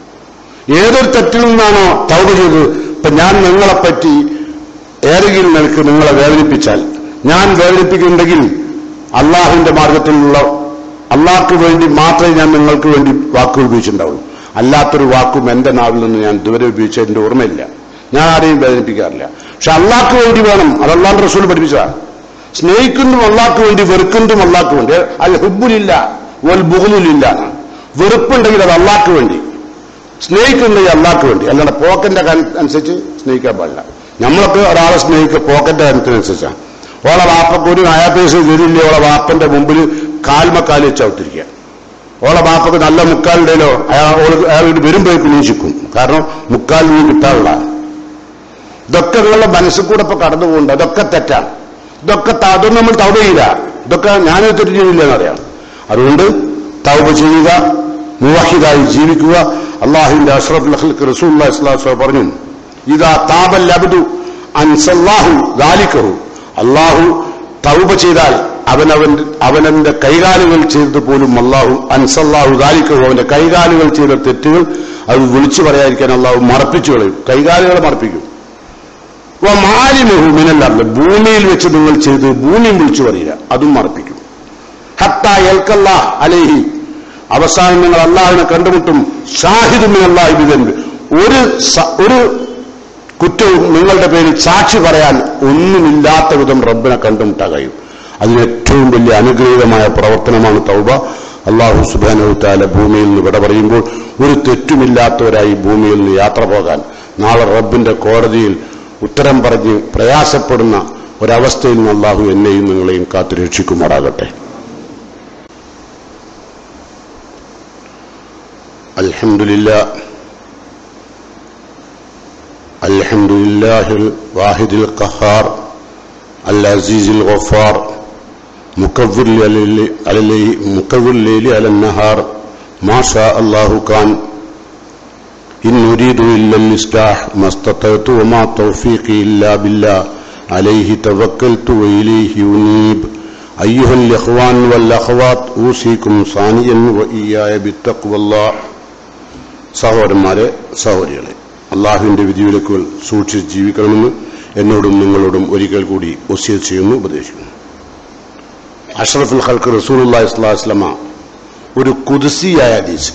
ഏതൊരു തെറ്റിൽ നിന്നാണോ തൗബ ചെയ്തത്? ഇപ്പൊ ഞാൻ നിങ്ങളെപ്പറ്റി ഏതെങ്കിലും നിലക്ക് നിങ്ങളെ വേദനിപ്പിച്ചാൽ, ഞാൻ വേദനിപ്പിക്കുന്നുണ്ടെങ്കിൽ അള്ളാഹുവിന്റെ മാർഗത്തിലുള്ള അള്ളാഹ്ക്ക് വേണ്ടി മാത്രമേ ഞാൻ നിങ്ങൾക്ക് വേണ്ടി വാക്കുകൾ ഉപയോഗിച്ചിട്ടുണ്ടാവുള്ളൂ. അല്ലാത്തൊരു വാക്കും എന്റെ നാവിൽ നിന്ന് ഞാൻ ഇതുവരെ ഉപയോഗിച്ച എന്റെ ഓർമ്മയില്ല. ഞാൻ ആരെയും വേദനിപ്പിക്കാറില്ല. പക്ഷെ അള്ളാഹ്ക്ക് വേണ്ടി വേണം. അത് അള്ളാഹുവിന്റെ റസൂൽ പഠിപ്പിച്ചതാണ്. സ്നേഹിക്കുന്നതും അള്ളാഹ്ക്ക് വേണ്ടി, വെറുക്കുന്നതും അള്ളാഹ്ക്ക് വേണ്ടി. അത് ഹുബ്ബുലില്ല വൽ ബുഗ്ളുലില്ല. വെറുപ്പുണ്ടെങ്കിൽ അത് അള്ളാഹ്ക്ക് വേണ്ടി, സ്നേഹിക്കുന്നുണ്ടെങ്കിൽ അള്ളാഹ്ക്ക് വേണ്ടി. അല്ലാണ്ട് പോക്കന്റെ അനുസരിച്ച് സ്നേഹിക്കാൻ പാടില്ല. നമ്മളൊക്കെ ഒരാളെ സ്നേഹിക്കുക പോക്കന്റെ കാര്യത്തിനനുസരിച്ചാണ്. ഓളെ വാപ്പക്ക് ഒരു നയാപേസ് വരില്ലേ, ഓളെ വാപ്പന്റെ മുമ്പിൽ കാൽമക്കാലി വെച്ചവിട്ടിരിക്കുക. ഓളെ വാപ്പക്ക് നല്ല മുക്കാലിടയിലോ അയാൾ വരുമ്പോഴേക്കും നീച്ചിക്കും. കാരണം മുക്കാലിൽ നിന്ന് കിട്ടാനുള്ള ഇതൊക്കെ നിങ്ങളുടെ മനസ്സിൽ കൂടെ ഇപ്പൊ കടന്നു പോകുന്നുണ്ട്. അതൊക്കെ തെറ്റാണ്. അതൊന്നും നമ്മൾ തൗബ ചെയ്യില്ല. ഇതൊക്കെ ഞാനത് തെറ്റ് ചെയ്യില്ല എന്നറിയാം. അതുകൊണ്ട് തൗബ ചെയ്യുക, മുവഹിദായി ജീവിക്കുക. അള്ളാഹുവിന്റെ അഷ്റഫുൽ ഖൽഖ് റസൂലുള്ളാഹി സ്വല്ലല്ലാഹു അലൈഹി വസല്ലം പറഞ്ഞു, ഇദാ താബൽ അബ്ദു അൻസല്ലാഹു ദാലികഹു, അള്ളാഹു തൗബ ചെയ്താൽ അവനവന്റെ കൈകാലുകൾ ചെയ്തത് പോലും അള്ളാഹു അൻസല്ലാഹു ദാലികഹു, അവന്റെ കൈകാലുകൾ ചെയ്ത തെറ്റുകൾ അത് വിളിച്ചു പറയാതിരിക്കാൻ അള്ളാഹു മറപ്പിച്ചു കളയും. കൈകാലുകളെ മറപ്പിക്കും. മാലിമുഹു മിനൽ, ഭൂമിയിൽ വെച്ച് നിങ്ങൾ ചെയ്ത് ഭൂമിയും വിളിച്ചു പറയില്ല, അതും മറപ്പിക്കും. ഹത്താ യൽക്കല്ലാഹ് അലൈഹി, അവസാനം നിങ്ങൾ അള്ളാഹുവിനെ കണ്ടുമുട്ടും. ഷാഹിദു മിനല്ലാഹി ബിദൻബി, ഒരു കുറ്റവും നിങ്ങളുടെ പേരിൽ സാക്ഷി പറയാൻ ഒന്നുമില്ലാത്ത വിധം റബ്ബിനെ കണ്ടുമുട്ടാൻ കഴിയും. അതിന് ഏറ്റവും വലിയ അനുഗ്രഹീതമായ പ്രവർത്തനമാണ് തൗബ. അല്ലാഹു സുബ്ഹാനഹു വതആല ഭൂമിയിൽ നിന്ന് വിട പറയുമ്പോൾ ഒരു തെറ്റുമില്ലാത്തവരായി ഭൂമിയിൽ നിന്ന് യാത്ര പോകാൻ, നാളെ റബ്ബിന്റെ കോടതിയിൽ ഉത്തരം പറഞ്ഞ് പ്രയാസപ്പെടുന്ന ഒരവസ്ഥയിൽ നിന്ന് അല്ലാഹു എന്നെയും നിങ്ങളെയും കാത്തു രക്ഷിക്കുമാറാകട്ടെ. അൽഹംദുലില്ലാഹിൽ വാഹിദിൽ ഖഹാർ അൽ അസീസിൽ ഗഫാർ മുകവ്വിർ ലൈലി അലൻ നഹാർ മാ ഷാ അല്ലാഹു കാൻ ഇൻ ഉരീദു ഇല്ലൽ ഇസ്ലാഹ് മസ്തതഅതു വമാ തൗഫീഖി ഇല്ലാ ബില്ലാഹ് അലൈഹി തവക്കൽതു വഇലൈഹി ഉനീബ്. അയ്യുഹൽ ഇഖ്വാൻ വൽ അഖ്വാത്ത് ഊസികും സാനിയൻ വഇയ്യായ ബിത്തഖ്വല്ലാഹ്. സഹോദരന്മാരെ, സഹോദരികളെ, അള്ളാഹുവിന്റെ വിധിവിലക്കുകൾ സൂക്ഷിച്ച് ജീവിക്കണമെന്ന് എന്നോടും നിങ്ങളോടും ഒരിക്കൽ കൂടി വസിയത്ത് ചെയ്യുന്നു, ഉപദേശിക്കുന്നു. അഷ്റഫുൽ ഖൽഖ് റസൂലുള്ളാഹി സ്വല്ലല്ലാഹു അലൈഹി വസല്ലമ ഒരു ഖുദ്സിയായ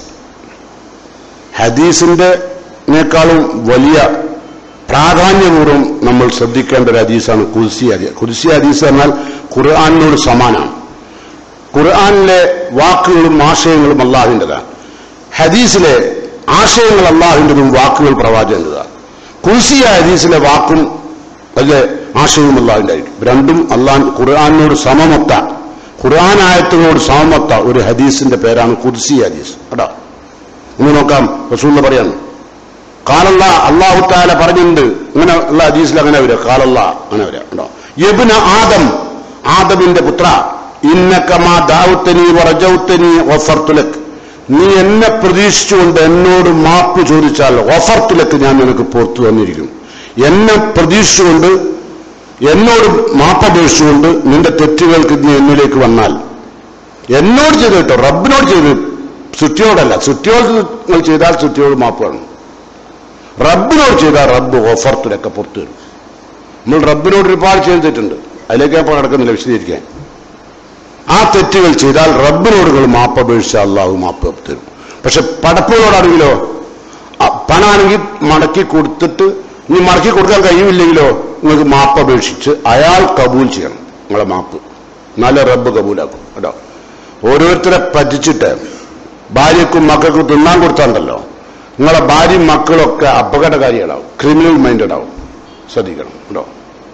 ഹദീസിന്റെക്കാളും വലിയ പ്രാധാന്യപൂർവ്വം നമ്മൾ ശ്രദ്ധിക്കേണ്ട ഒരു ഹദീസാണ് ഖുദ്സി ഹദീസ്. ഖുദ്സി ഹദീസ് എന്നാൽ ഖുർആനിനോട് സമാനാണ്. ഖുർആനിലെ വാക്കുകളും ആശയങ്ങളും അള്ളാഹുവിൻ്റെതാണ്. ഹദീസിലെ ആശയങ്ങൾ അള്ളാഹുവിൻ്റെതും വാക്കുകൾ പ്രവാചകൻ്റെതാണ്. കുർസി ഹദീസിലെ വാക്കും വലിയ ആശയവും അള്ളാഹുവിൻ്റെ ആയിരിക്കും. രണ്ടും ഖുർആനോട് സമമൊത്ത, ഖുർആൻ ആയത്തുകളോട് സമമൊത്ത ഒരു ഹദീസിന്റെ പേരാണ് കുർസി ഹദീസ്. കേട്ടോ, ഒന്ന് നോക്കാം. റസൂൽ പറയാണ്, ഖാലല്ലാ, അല്ലാഹു തആല പറഞ്ഞിട്ടുണ്ട്. ഇങ്ങനെ ഉള്ള ഹദീസിൽ അങ്ങനെ വരിക, ഖാലല്ലാ അങ്ങനെ വരിക. കേട്ടോ, യബ്ന ആദം, ആദമിന്റെ പുത്ര, ഇന്നക മാ ദഅവതനി വറജൗതനി ഗഫർതു ലക്, നീ എന്നെ പ്രതീക്ഷിച്ചുകൊണ്ട് എന്നോട് മാപ്പ് ചോദിച്ചാൽ ഗഫർതു ലക്, ഞാൻ നിനക്ക് പുറത്തു തന്നിരിക്കും. എന്നെ പ്രതീക്ഷിച്ചുകൊണ്ട് എന്നോട് മാപ്പപേക്ഷിച്ചുകൊണ്ട് നിന്റെ തെറ്റുകൾക്ക് നീ എന്നിലേക്ക് വന്നാൽ, എന്നോട് ചെയ്ത് കേട്ടോ, റബ്ബിനോട് ചെയ്ത്, സൃഷ്ടിയോടല്ല. സൃഷ്ടിയോട് നിങ്ങൾ ചെയ്താൽ സൃഷ്ടിയോട് മാപ്പ് വേണം. റബ്ബിനോട് ചെയ്താൽ റബ്ബ് ഗഫർതു ലക് പുറത്തു തരും. നമ്മൾ റബ്ബിനോട് ഒരുപാട് ചെയ്തിട്ടുണ്ട്, അതിലേക്ക് ഞാൻ നടക്കുന്നില്ല വിശദീകരിക്കാൻ. ആ തെറ്റുകൾ ചെയ്താൽ റബ്ബിനോട് നിങ്ങൾ മാപ്പപേക്ഷിച്ച അള്ളാഹു മാപ്പ് തരും. പക്ഷെ പടപ്പുകളോടാണെങ്കിലോ, പണമാണെങ്കിൽ മടക്കി കൊടുത്തിട്ട് ഇനി മടക്കി കൊടുക്കാൻ കഴിയുമില്ലെങ്കിലോ നിങ്ങൾക്ക് മാപ്പപേക്ഷിച്ച് അയാൾ കബൂൽ ചെയ്യണം നിങ്ങളെ മാപ്പ്, നല്ല റബ്ബ് കബൂലാക്കും. കേട്ടോ, ഓരോരുത്തരെ പറ്റിച്ചിട്ട് ഭാര്യക്കും മക്കൾക്കും തിന്നാൻ കൊടുത്താണ്ടല്ലോ, നിങ്ങളെ ഭാര്യയും മക്കളൊക്കെ അപകടകാരികളാവും, ക്രിമിനൽ മൈൻഡഡ് ആവും. ശ്രദ്ധിക്കണം. കേട്ടോ,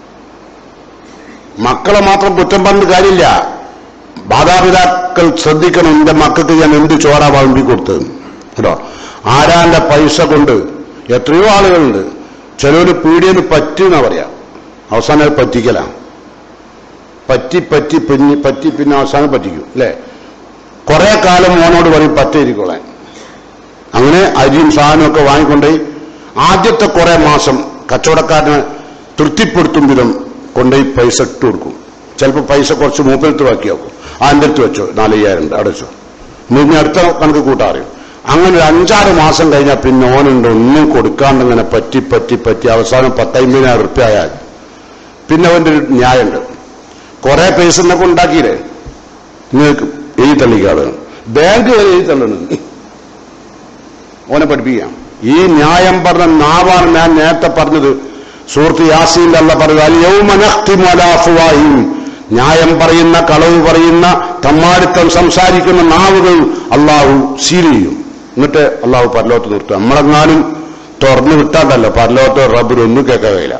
മക്കളെ മാത്രം കുറ്റം പറഞ്ഞ കാര്യമില്ല, മാതാപിതാക്കൾ ശ്രദ്ധിക്കണം. എന്റെ മക്കൾക്ക് ഞാൻ എന്ത് ചോറാ വളമ്പി കൊടുത്തത്. കേട്ടോ, ആരാന്റെ പൈസ കൊണ്ട് എത്രയോ ആളുകളുണ്ട്. ചിലവര് പീടിയെന്ന് പറ്റിയെന്നാ പറയാ, അവസാനം അത് പറ്റിക്കലാണ്. പറ്റി പിന്നെ അവസാനം പറ്റിക്കും അല്ലേ. കുറെ കാലം മോനോട് പറയും പറ്റയിരിക്കോളാൻ. അങ്ങനെ അരിയും സാധനമൊക്കെ വാങ്ങിക്കൊണ്ടേ ആദ്യത്തെ കുറെ മാസം കച്ചവടക്കാരനെ തൃപ്തിപ്പെടുത്തും വിധം കൊണ്ടുപോയി പൈസ ഇട്ട് കൊടുക്കും. ചിലപ്പോൾ പൈസ കുറച്ച് മൂപ്പരത്ത് ബാക്കി വെക്കും. അതിൻ്റെ അടുത്ത് വെച്ചോ 4,000 ഉണ്ട്, അവിടെ വെച്ചോ, ഇനി അടുത്ത കണക്ക് കൂട്ടാറിയും. അങ്ങനെ ഒരു 5-6 മാസം കഴിഞ്ഞാൽ പിന്നെ ഓനുണ്ട് ഒന്നും കൊടുക്കാണ്ട് ഇങ്ങനെ പറ്റി അവസാനം 10,000-50,000 റുപ്യ ആയാൽ പിന്നെ അവൻ്റെ ഒരു ന്യായമുണ്ട്. കുറെ പൈസ എന്നൊക്കെ ഉണ്ടാക്കിയില്ലേ, നിങ്ങൾക്ക് എഴുതി തള്ളിക്കാള്, ബാങ്ക് വരെ എഴുതി തള്ളണം, ഓനെ പഠിപ്പിക്കാം. ഈ ന്യായം പറഞ്ഞ നാവാണ് ഞാൻ നേരത്തെ പറഞ്ഞത്. സൂറത്ത് യാസീനിൽ അല്ലാഹു പറഞ്ഞു, അൽ യൗമ നഖ്തിമു അലാ അഫ്വാഹിഹിം, ന്യായം പറയുന്ന, കളവ് പറയുന്ന, തമ്മാടിത്തം സംസാരിക്കുന്ന നാവുകൾ അള്ളാഹു സീൽ ചെയ്യും. എന്നിട്ട് അള്ളാഹു പരലോകത്ത് നിർത്തുക. നമ്മളെങ്ങാനും തുറന്നു വിട്ടാണ്ടല്ലോ പരലോകത്ത് റബ്ബിനൊന്നും കേൾക്കാൻ കഴിയില്ല.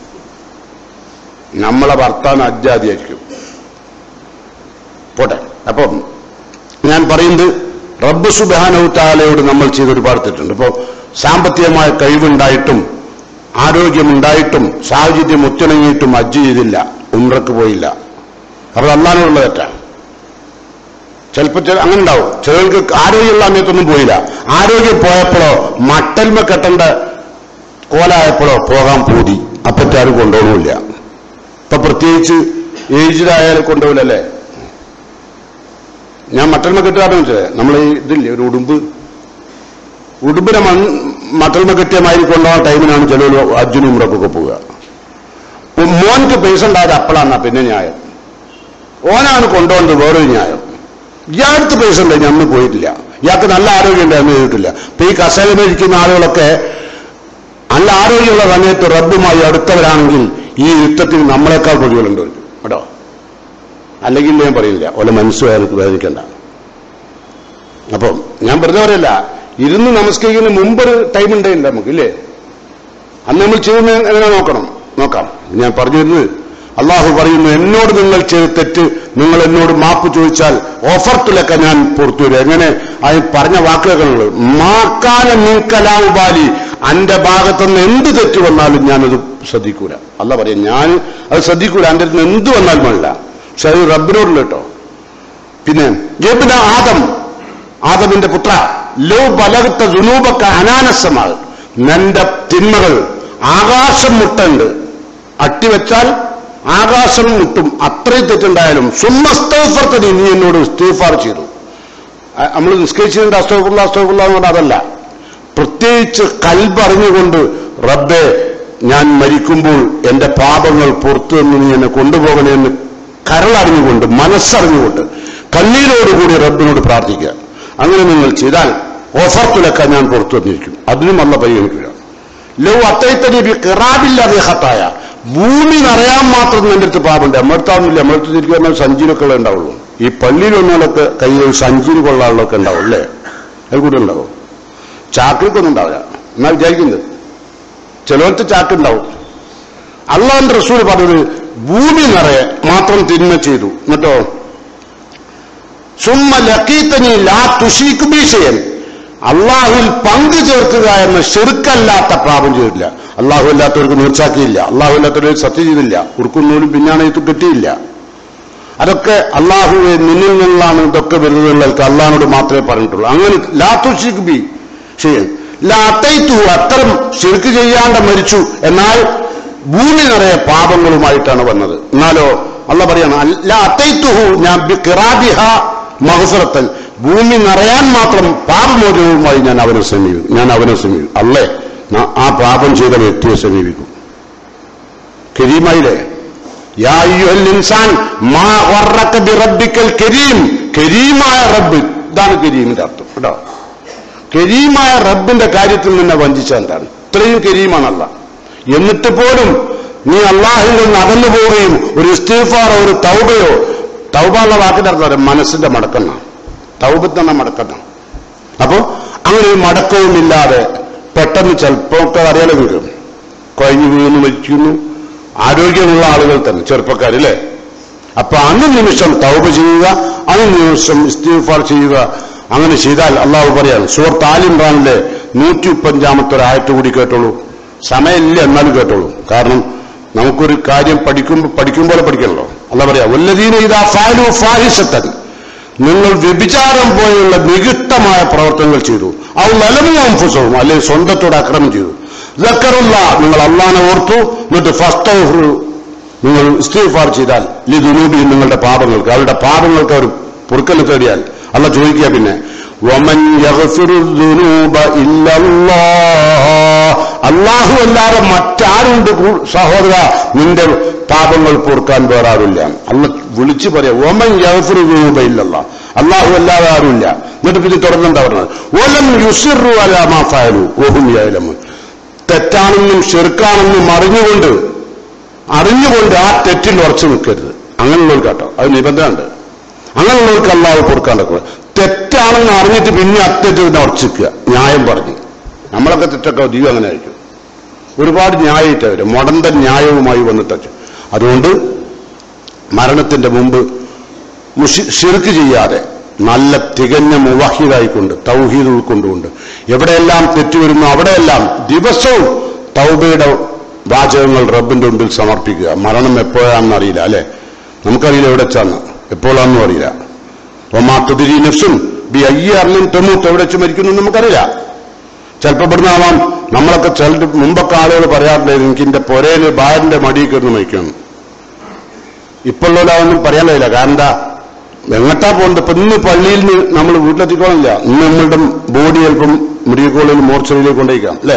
നമ്മളെ ഭർത്താവിന് അജ്ജാതിയായിരിക്കും. പോട്ടെ. അപ്പം ഞാൻ പറയുന്നത് റബ്ബ് സുബ്ഹാനഹു തആലയോട് നമ്മൾ ചെയ്ത് ഒരുപാട് തെറ്റുണ്ട്. ഇപ്പോൾ സാമ്പത്തികമായ കഴിവുണ്ടായിട്ടും ആരോഗ്യമുണ്ടായിട്ടും സാഹചര്യം ഒത്തിണങ്ങിയിട്ടും ഹജ്ജ് ചെയ്തില്ല, ഉംറക്ക് പോയില്ല. അപ്പോൾ അള്ളാഹിനോടുള്ള തെറ്റാണ്. ചിലപ്പോൾ അങ്ങനെ ഉണ്ടാവും. ചിലർക്ക് ആരോഗ്യമുള്ള സമയത്തൊന്നും പോയില്ല, ആരോഗ്യം പോയപ്പോഴോ മട്ടൽമ കെട്ടേണ്ട കോലായപ്പോഴോ പോകാൻ പൂതി, അപ്പറ്റാരും കൊണ്ടുപോകില്ല. ഇപ്പൊ പ്രത്യേകിച്ച് ഏജിലായാലും കൊണ്ടുപോകില്ലല്ലേ. ഞാൻ മട്ടൽമ കെട്ടുകാരെന്ന് വെച്ചത് നമ്മൾ ഈ ഇതില്ലേ ഒരു ഉടുമ്പിനെ മട്ടൽമ കെട്ടിയ മാതിരി കൊണ്ടുപോകാൻ ടൈമിനാണ് ചിലർ അർജുനും ഉമ്രക്കൊക്കെ പോവുക. മോൻക്ക് പൈസ ഉണ്ടായത് അപ്പോഴാണ് പിന്നെ ന്യായം. ഓനാണ് കൊണ്ടുപോകുന്നത് വേറൊരു ന്യായം. ഇയാൾക്ക് പൈസ ഉണ്ടായി അന്ന് പോയിട്ടില്ല, ഇയാൾക്ക് നല്ല ആരോഗ്യം ഉണ്ട് അന്ന് ചെയ്തിട്ടില്ല. ഇപ്പൊ ഈ കസേരയിലിരിക്കുന്ന ആളുകളൊക്കെ നല്ല ആരോഗ്യമുള്ള സമയത്ത് റബ്ബുമായി അടുത്തവരാണെങ്കിൽ ഈ യുദ്ധത്തിൽ നമ്മളെക്കാൾ പ്രതികളുണ്ട് കേട്ടോ. അല്ലെങ്കിൽ ഞാൻ പറയില്ല, ഓലെ മനസ്സ് വേദനിക്കണ്ട. അപ്പം ഞാൻ വെറുതെ പറയല്ല, ഇരുന്ന് നമസ്കരിക്കുന്ന മുമ്പൊരു ടൈം ഉണ്ടായില്ല നമുക്ക് ഇല്ലേ. അന്ന് നമ്മൾ ചെയ്യുന്ന എങ്ങനെ നോക്കാം. ഞാൻ പറഞ്ഞു വരുന്നത്, അള്ളാഹു പറയുന്നു, എന്നോട് നിങ്ങൾ ചെയ്ത തെറ്റ് നിങ്ങൾ എന്നോട് മാപ്പ് ചോദിച്ചാൽ ഓഫർത്തിലൊക്കെ ഞാൻ പുറത്തു വരും. എങ്ങനെ അത് പറഞ്ഞ വാക്കുകളുള്ളത്, മാക്കാല നീക്കലാവുബാലി, അന്റെ ഭാഗത്തുനിന്ന് എന്ത് തെറ്റ് വന്നാലും ഞാനത് ശ്രദ്ധിക്കൂല. അല്ല പറയാം, ഞാൻ അത് ശ്രദ്ധിക്കൂല, എന്റെ അടുത്ത് എന്ത് വന്നാലും വേണ്ട. പക്ഷെ അത് റബ്ബിനോടുള്ള കേട്ടോ. പിന്നെ യബ്ന ആദം, ആദമിന്റെ പുത്ര, ലോ ബലഗത ദുനൂബക അനാനസമാണ്, നിന്റെ തിന്മകൾ ആകാശം മുട്ടുണ്ട്, അട്ടിവെച്ചാൽ ആകാശം മുട്ടും, അത്രയും തെറ്റുണ്ടായാലും സുമ്മസ്തഗ്ഫർതനി, നീ എന്നോട് ഇസ്തിഗ്ഫാർ ചെയ്തു. നമ്മൾ നിസ്കരിച്ചിട്ടുണ്ട് അസ്തഗ്ഫിറുല്ലാഹ് എന്ന് പറഞ്ഞാൽ അതല്ല, പ്രത്യേകിച്ച് കൽബറിഞ്ഞുകൊണ്ട് റബ്ബേ ഞാൻ മരിക്കുമ്പോൾ എന്റെ പാപങ്ങൾ പുറത്തു നിന്ന് നീ എന്നെ കൊണ്ടുപോകണേ എന്ന് കരളറിഞ്ഞുകൊണ്ട് മനസ്സറിഞ്ഞുകൊണ്ട് കണ്ണീരോടുകൂടി റബ്ബിനോട് പ്രാർത്ഥിക്കുക. അങ്ങനെ നിങ്ങൾ ചെയ്താൽ ഓഫർത്തുലൊക്കെ ഞാൻ പുറത്തു വന്നിരിക്കും, അതിനും അല്ല പരിഗണിക്കുക. ലോ അത്തൈത്തനി കിറാബില്ലാതെ ഹത്തായ, ഭൂമി നിറയാൻ മാത്രം എന്റെ അടുത്ത് പാപമുണ്ട്. നമ്മളടുത്താവുന്നില്ല, നമ്മളടുത്ത് തിരിച്ചു പറഞ്ഞാൽ സഞ്ചിയിലൊക്കെ ഉണ്ടാവുള്ളൂ. ഈ പള്ളിയിൽ വന്നാലൊക്കെ കയ്യിൽ സഞ്ചിയിൽ കൊള്ളാനുള്ളൊക്കെ ഉണ്ടാവും അല്ലേ, അത് കൂടെ ഉണ്ടാവും. ചാക്കിൽക്കൊന്നും ഉണ്ടാവില്ല എന്നാ വിചാരിക്കുന്നത്. ചിലർക്ക് ചാക്കുണ്ടാവും. അള്ളാഹുവിന്റെ റസൂൽ പറഞ്ഞത് ഭൂമി നിറയെ മാത്രം തിന്മ ചെയ്തു. എന്നിട്ടോ സുമ്മ ലഖീതനി ലാ തുശീകു ബി ശൈഅൻ, അള്ളാഹുവിൽ പങ്കു ചേർക്കുക എന്ന ശിർക്കല്ലാത്ത പാപം ചെയ്തില്ല. അള്ളാഹു അല്ലാത്തവർക്ക് നീർച്ചാക്കിയില്ല, അള്ളാഹു അല്ലാത്തവർക്ക് സത്യം ചെയ്തില്ല, ഉറുക്കുന്നൂലും പിന്നാണയത്ത് കിട്ടിയില്ല. അതൊക്കെ അള്ളാഹുവെ നിന്നിൽ നിന്നാണ് ഇതൊക്കെ വരുന്നതുള്ളവർക്ക് അള്ളാഹിനോട് മാത്രമേ പറഞ്ഞിട്ടുള്ളൂ. അങ്ങനെ ലാ തുശീകു ബി ശൈഅൻ ലാ അതൈതു, അത്തരം ശിർക്ക് ചെയ്യാണ്ട് മരിച്ചു. എന്നാൽ ഭൂമി നിറയെ പാപങ്ങളുമായിട്ടാണ് വന്നത്. എന്നാലോ അള്ളാഹ് പറയാണ് ലാ അതൈതുഹു, ഞാൻ ബിഖിറാബിഹ മഗ്ഫിറത്തൻ, ഭൂമി നിറയാൻ മാത്രം പാപമോചനവുമായി ഞാൻ അവനെ സമീപിക്കും. അല്ലേ ആ പാപം ചെയ്ത വ്യക്തിയെ സമീപിക്കും. കരീമായിലെ യാ അയ്യുഹൽ ഇൻസാൻ മാ ഗറക ബിറബ്ബിക്കൽ കരീം, കരീമായ റബ്ബ്, ഇതാണ് കരീമിന്റെ അർത്ഥം കേട്ടോ. കരീമായ റബ്ബിന്റെ കാര്യത്തിൽ നിന്നെ വഞ്ചിച്ച എന്താണ്? ഇത്രയും കരീമാണല്ല. എന്നിട്ട് പോലും നീ അള്ളാഹിൽ നിന്ന് അകന്നു പോവുകയും ഒരു ഇസ്തിഗ്ഫാറോ ഒരു തൗബയോ, തൗബ എന്ന വാക്കിന്റെ അർത്ഥം മനസ്സിന്റെ മടക്കണ്ണ, തൗബത്തെന്ന മടക്കണ്ണ. അപ്പോ അങ്ങനെ ഒരു മടക്കവുമില്ലാതെ പെട്ടെന്ന് ചിലപ്പോൾ അറിയാലോ, നിങ്ങൾക്ക് കഴിഞ്ഞു വീഴുന്നു, മരിക്കുന്നു, ആരോഗ്യമുള്ള ആളുകൾ തന്നെ ചെറുപ്പക്കാരില്ലേ. അപ്പൊ അന്ന് നിമിഷം തൗബ ചെയ്യുക, അന്ന് നിമിഷം ഇസ്തിഗ്ഫാർ ചെയ്യുക. അങ്ങനെ ചെയ്താൽ അള്ളാഹു പറയാണ് സൂറത്ത് ആൽ ഇംറാനിലെ 135 ആയത്ത് കൂടി കേട്ടോളൂ. സമയമില്ല എന്നാലും കേട്ടോളൂ. കാരണം നമുക്കൊരു കാര്യം പഠിക്കുമ്പോൾ പഠിക്കണല്ലോ. അള്ളാഹു പറയാ വല്ലദീന ഇദാ ഫഅലു ഫാഹിശതൻ, നിങ്ങൾ വ്യഭിചാരം പോലുള്ള നികൃഷ്ടമായ പ്രവർത്തനങ്ങൾ ചെയ്തു, ഔ ലലമു അൻഫുസഹും, അല്ലെങ്കിൽ സ്വന്തത്തോട് അക്രമം ചെയ്തു, ദക്കറുല്ലാഹ്, നിങ്ങൾ അള്ളാഹനെ ഓർത്തു, എന്നിട്ട് ഫസ്തഗ്ഫിറു, നിങ്ങൾ ഇസ്തിഗ്ഫാർ ചെയ്താൽ ലിദുനൂബിഹിം, നിങ്ങളുടെ പാപങ്ങൾക്ക്, അവരുടെ പാപങ്ങൾക്ക് അവർ പൊറുക്കൽ തേടിയാൽ അള്ളാഹ് ചോദിക്കുക പിന്നെ വമൻ യഗ്ഫിറു ദുനൂബ ഇല്ലല്ലാഹ്, അല്ലാഹു അല്ലാതെ മറ്റാരുണ്ട് സഹോദര നിന്റെ പാപങ്ങൾ പൊറുക്കാൻ വേറെ ആരുമില്ല. അള്ളാഹ് വിളിച്ചു പറയാം വമൻ യഗ്ഫിറു ദുനൂബ ഇല്ലല്ലാഹ്, അല്ലാഹു അല്ലാതെ ആരുമില്ല. എന്നിട്ട് പിന്നെ തുടർന്നെന്താ പറഞ്ഞത് വലം യുസിറു അലാ മാ ഫഅലു വഹും യഅലമൂൻ, തെറ്റാണെന്നും ശിർക്കാണെന്നും അറിഞ്ഞുകൊണ്ട് ആ തെറ്റിൽ ഉറച്ചു നിൽക്കരുത്. അങ്ങനെയുള്ളവർക്ക് കേട്ടോ, അത് നിബന്ധന ഉണ്ട്. അങ്ങനെയുള്ളവർക്ക് അല്ലാഹു പൊറുക്കാണ്ടൊക്കെ. തെറ്റാണെന്ന് അറിഞ്ഞിട്ട് പിന്നെ അത്തെറ്റിനെ ഉറച്ചിക്കുക, ന്യായം പറഞ്ഞ്. നമ്മളൊക്കെ തെറ്റൊക്കെ ദൈവം അങ്ങനെ ആയിരിക്കും. ഒരുപാട് ന്യായമായിട്ട് വരും, മുടന്ത ന്യായവുമായി വന്നിട്ട്. അതുകൊണ്ട് മരണത്തിന്റെ മുമ്പ് ശിർക്ക് ചെയ്യാതെ നല്ല തികഞ്ഞ മുവഹിദായിക്കൊണ്ട് തൗഹീദ് ഉൾക്കൊണ്ടുകൊണ്ട് എവിടെയെല്ലാം തെറ്റുവരുന്നു അവിടെയെല്ലാം ദിവസവും തൗബയുടെ വാചകങ്ങൾ റബ്ബിന്റെ മുമ്പിൽ സമർപ്പിക്കുക. മരണം എപ്പോഴാണെന്ന് അറിയില്ല, അല്ലെ? നമുക്കറിയില്ല എവിടെ വെച്ചാന്ന്, എപ്പോഴാണെന്നും അറിയില്ല. ഒമാ തുദിരി നഫ്സുൻ ബി അയ്യി അർളിൻ തമൂത്ത്, എവിടെ വെച്ച് മരിക്കുന്നു നമുക്കറിയില്ല. ചിലപ്പോൾ ഇവിടുന്ന് ആവാം. നമ്മളൊക്കെ ചില മുമ്പൊക്കെ ആളുകൾ പറയാറുണ്ടായിരുന്നു എനിക്ക് എന്റെ പൊരയില് ബാരന്റെ മടിയിൽ കിടന്ന് മരിക്കണം. ഇപ്പോഴുള്ളവരൊന്നും പറയാൻ കഴിയില്ല. കാരണം എന്താ, എങ്ങട്ടാ പോകുന്നത്? ഇപ്പൊ ഇന്ന് പള്ളിയിൽ നിന്ന് നമ്മൾ വീട്ടിലെത്തിക്കോളില്ല. ഇന്ന് നമ്മളുടെ ബോഡി ചിലപ്പം മെഡിക്കൽ കോളേജിൽ മോർച്ചറിയിലേക്ക് കൊണ്ടേക്കാം, അല്ലെ?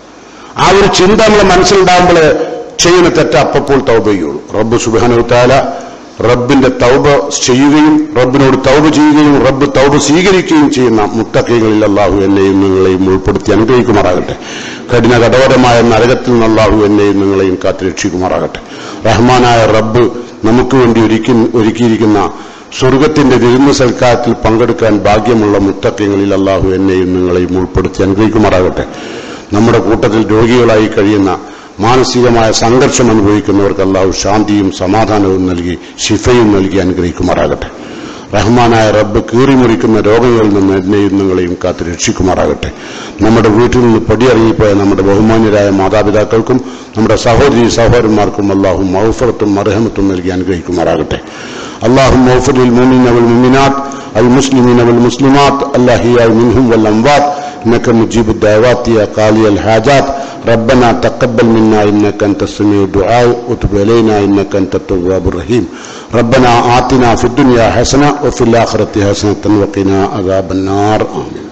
ആ ഒരു ചിന്ത നമ്മളെ മനസ്സിലുണ്ടാകുമ്പോൾ ചെയ്യുന്ന തെറ്റ അപ്പോൾ തൗബ ചെയ്യുള്ളൂ. റബ്ബ് സുബ്ഹാനഹു തആല റബ്ബിന്റെ തൗബ ചെയ്യുകയും റബ്ബിനോട് തൗബ ചെയ്യുകയും റബ്ബ് തൗബ സ്വീകരിക്കുകയും ചെയ്യുന്ന മുത്തഖീകളിൽ അല്ലാഹു എന്നെയും നിങ്ങളെയും ഉൾപ്പെടുത്തി അനുഗ്രഹിക്കുമാറാകട്ടെ. കഠിന കഠോരമായ നരകത്തിൽ നിന്ന് അല്ലാഹു എന്നെയും നിങ്ങളെയും കാത്തുരക്ഷിക്കുമാറാകട്ടെ. റഹ്മാനായ റബ്ബ് നമുക്ക് വേണ്ടി ഒരുക്കിയിരിക്കുന്ന സ്വർഗത്തിന്റെ വിരുന്ന് സൽക്കാരത്തിൽ പങ്കെടുക്കാൻ ഭാഗ്യമുള്ള മുത്തഖീങ്ങളിൽ അല്ലാഹു എന്നെയും നിങ്ങളെയും ഉൾപ്പെടുത്തി അനുഗ്രഹിക്കുമാറാകട്ടെ. നമ്മുടെ കൂട്ടത്തിൽ രോഗികളായി കഴിയുന്ന മാനസികമായ സംഘർഷം അനുഭവിക്കുന്നവർക്ക് അല്ലാഹു ശാന്തിയും സമാധാനവും നൽകി ശിഫയും നൽകി അനുഗ്രഹിക്കുമാറാകട്ടെ. റഹ്മാനായ റബ്ബ് കീറിമുറിക്കുന്ന രോഗങ്ങളിൽ നിന്ന് എന്നെയും നിങ്ങളെയും കാത്ത് രക്ഷിക്കുമാറാകട്ടെ. നമ്മുടെ വീട്ടിൽ നിന്ന് പടിയിറങ്ങിപ്പോയ നമ്മുടെ ബഹുമാന്യരായ മാതാപിതാക്കൾക്കും നമ്മുടെ സഹോദരി സഹോദരന്മാർക്കും അല്ലാഹു മഗ്ഫിറത്തും മർഹമത്തും നൽകി അനുഗ്രഹിക്കുമാറാകട്ടെ. اللهم اغفر للمؤمنين والمؤمنات المسلمين والمسلمات الأحياء منهم والأموات إنك مجيب الدعوات يا قاضي الحاجات. ربنا تقبل منا إنك أنت السميع الدعاء وتب علينا إنك أنت التواب الرحيم. ربنا آتنا في الدنيا حسنة وفي الآخرة حسنة وقنا عذاب النار. آمين.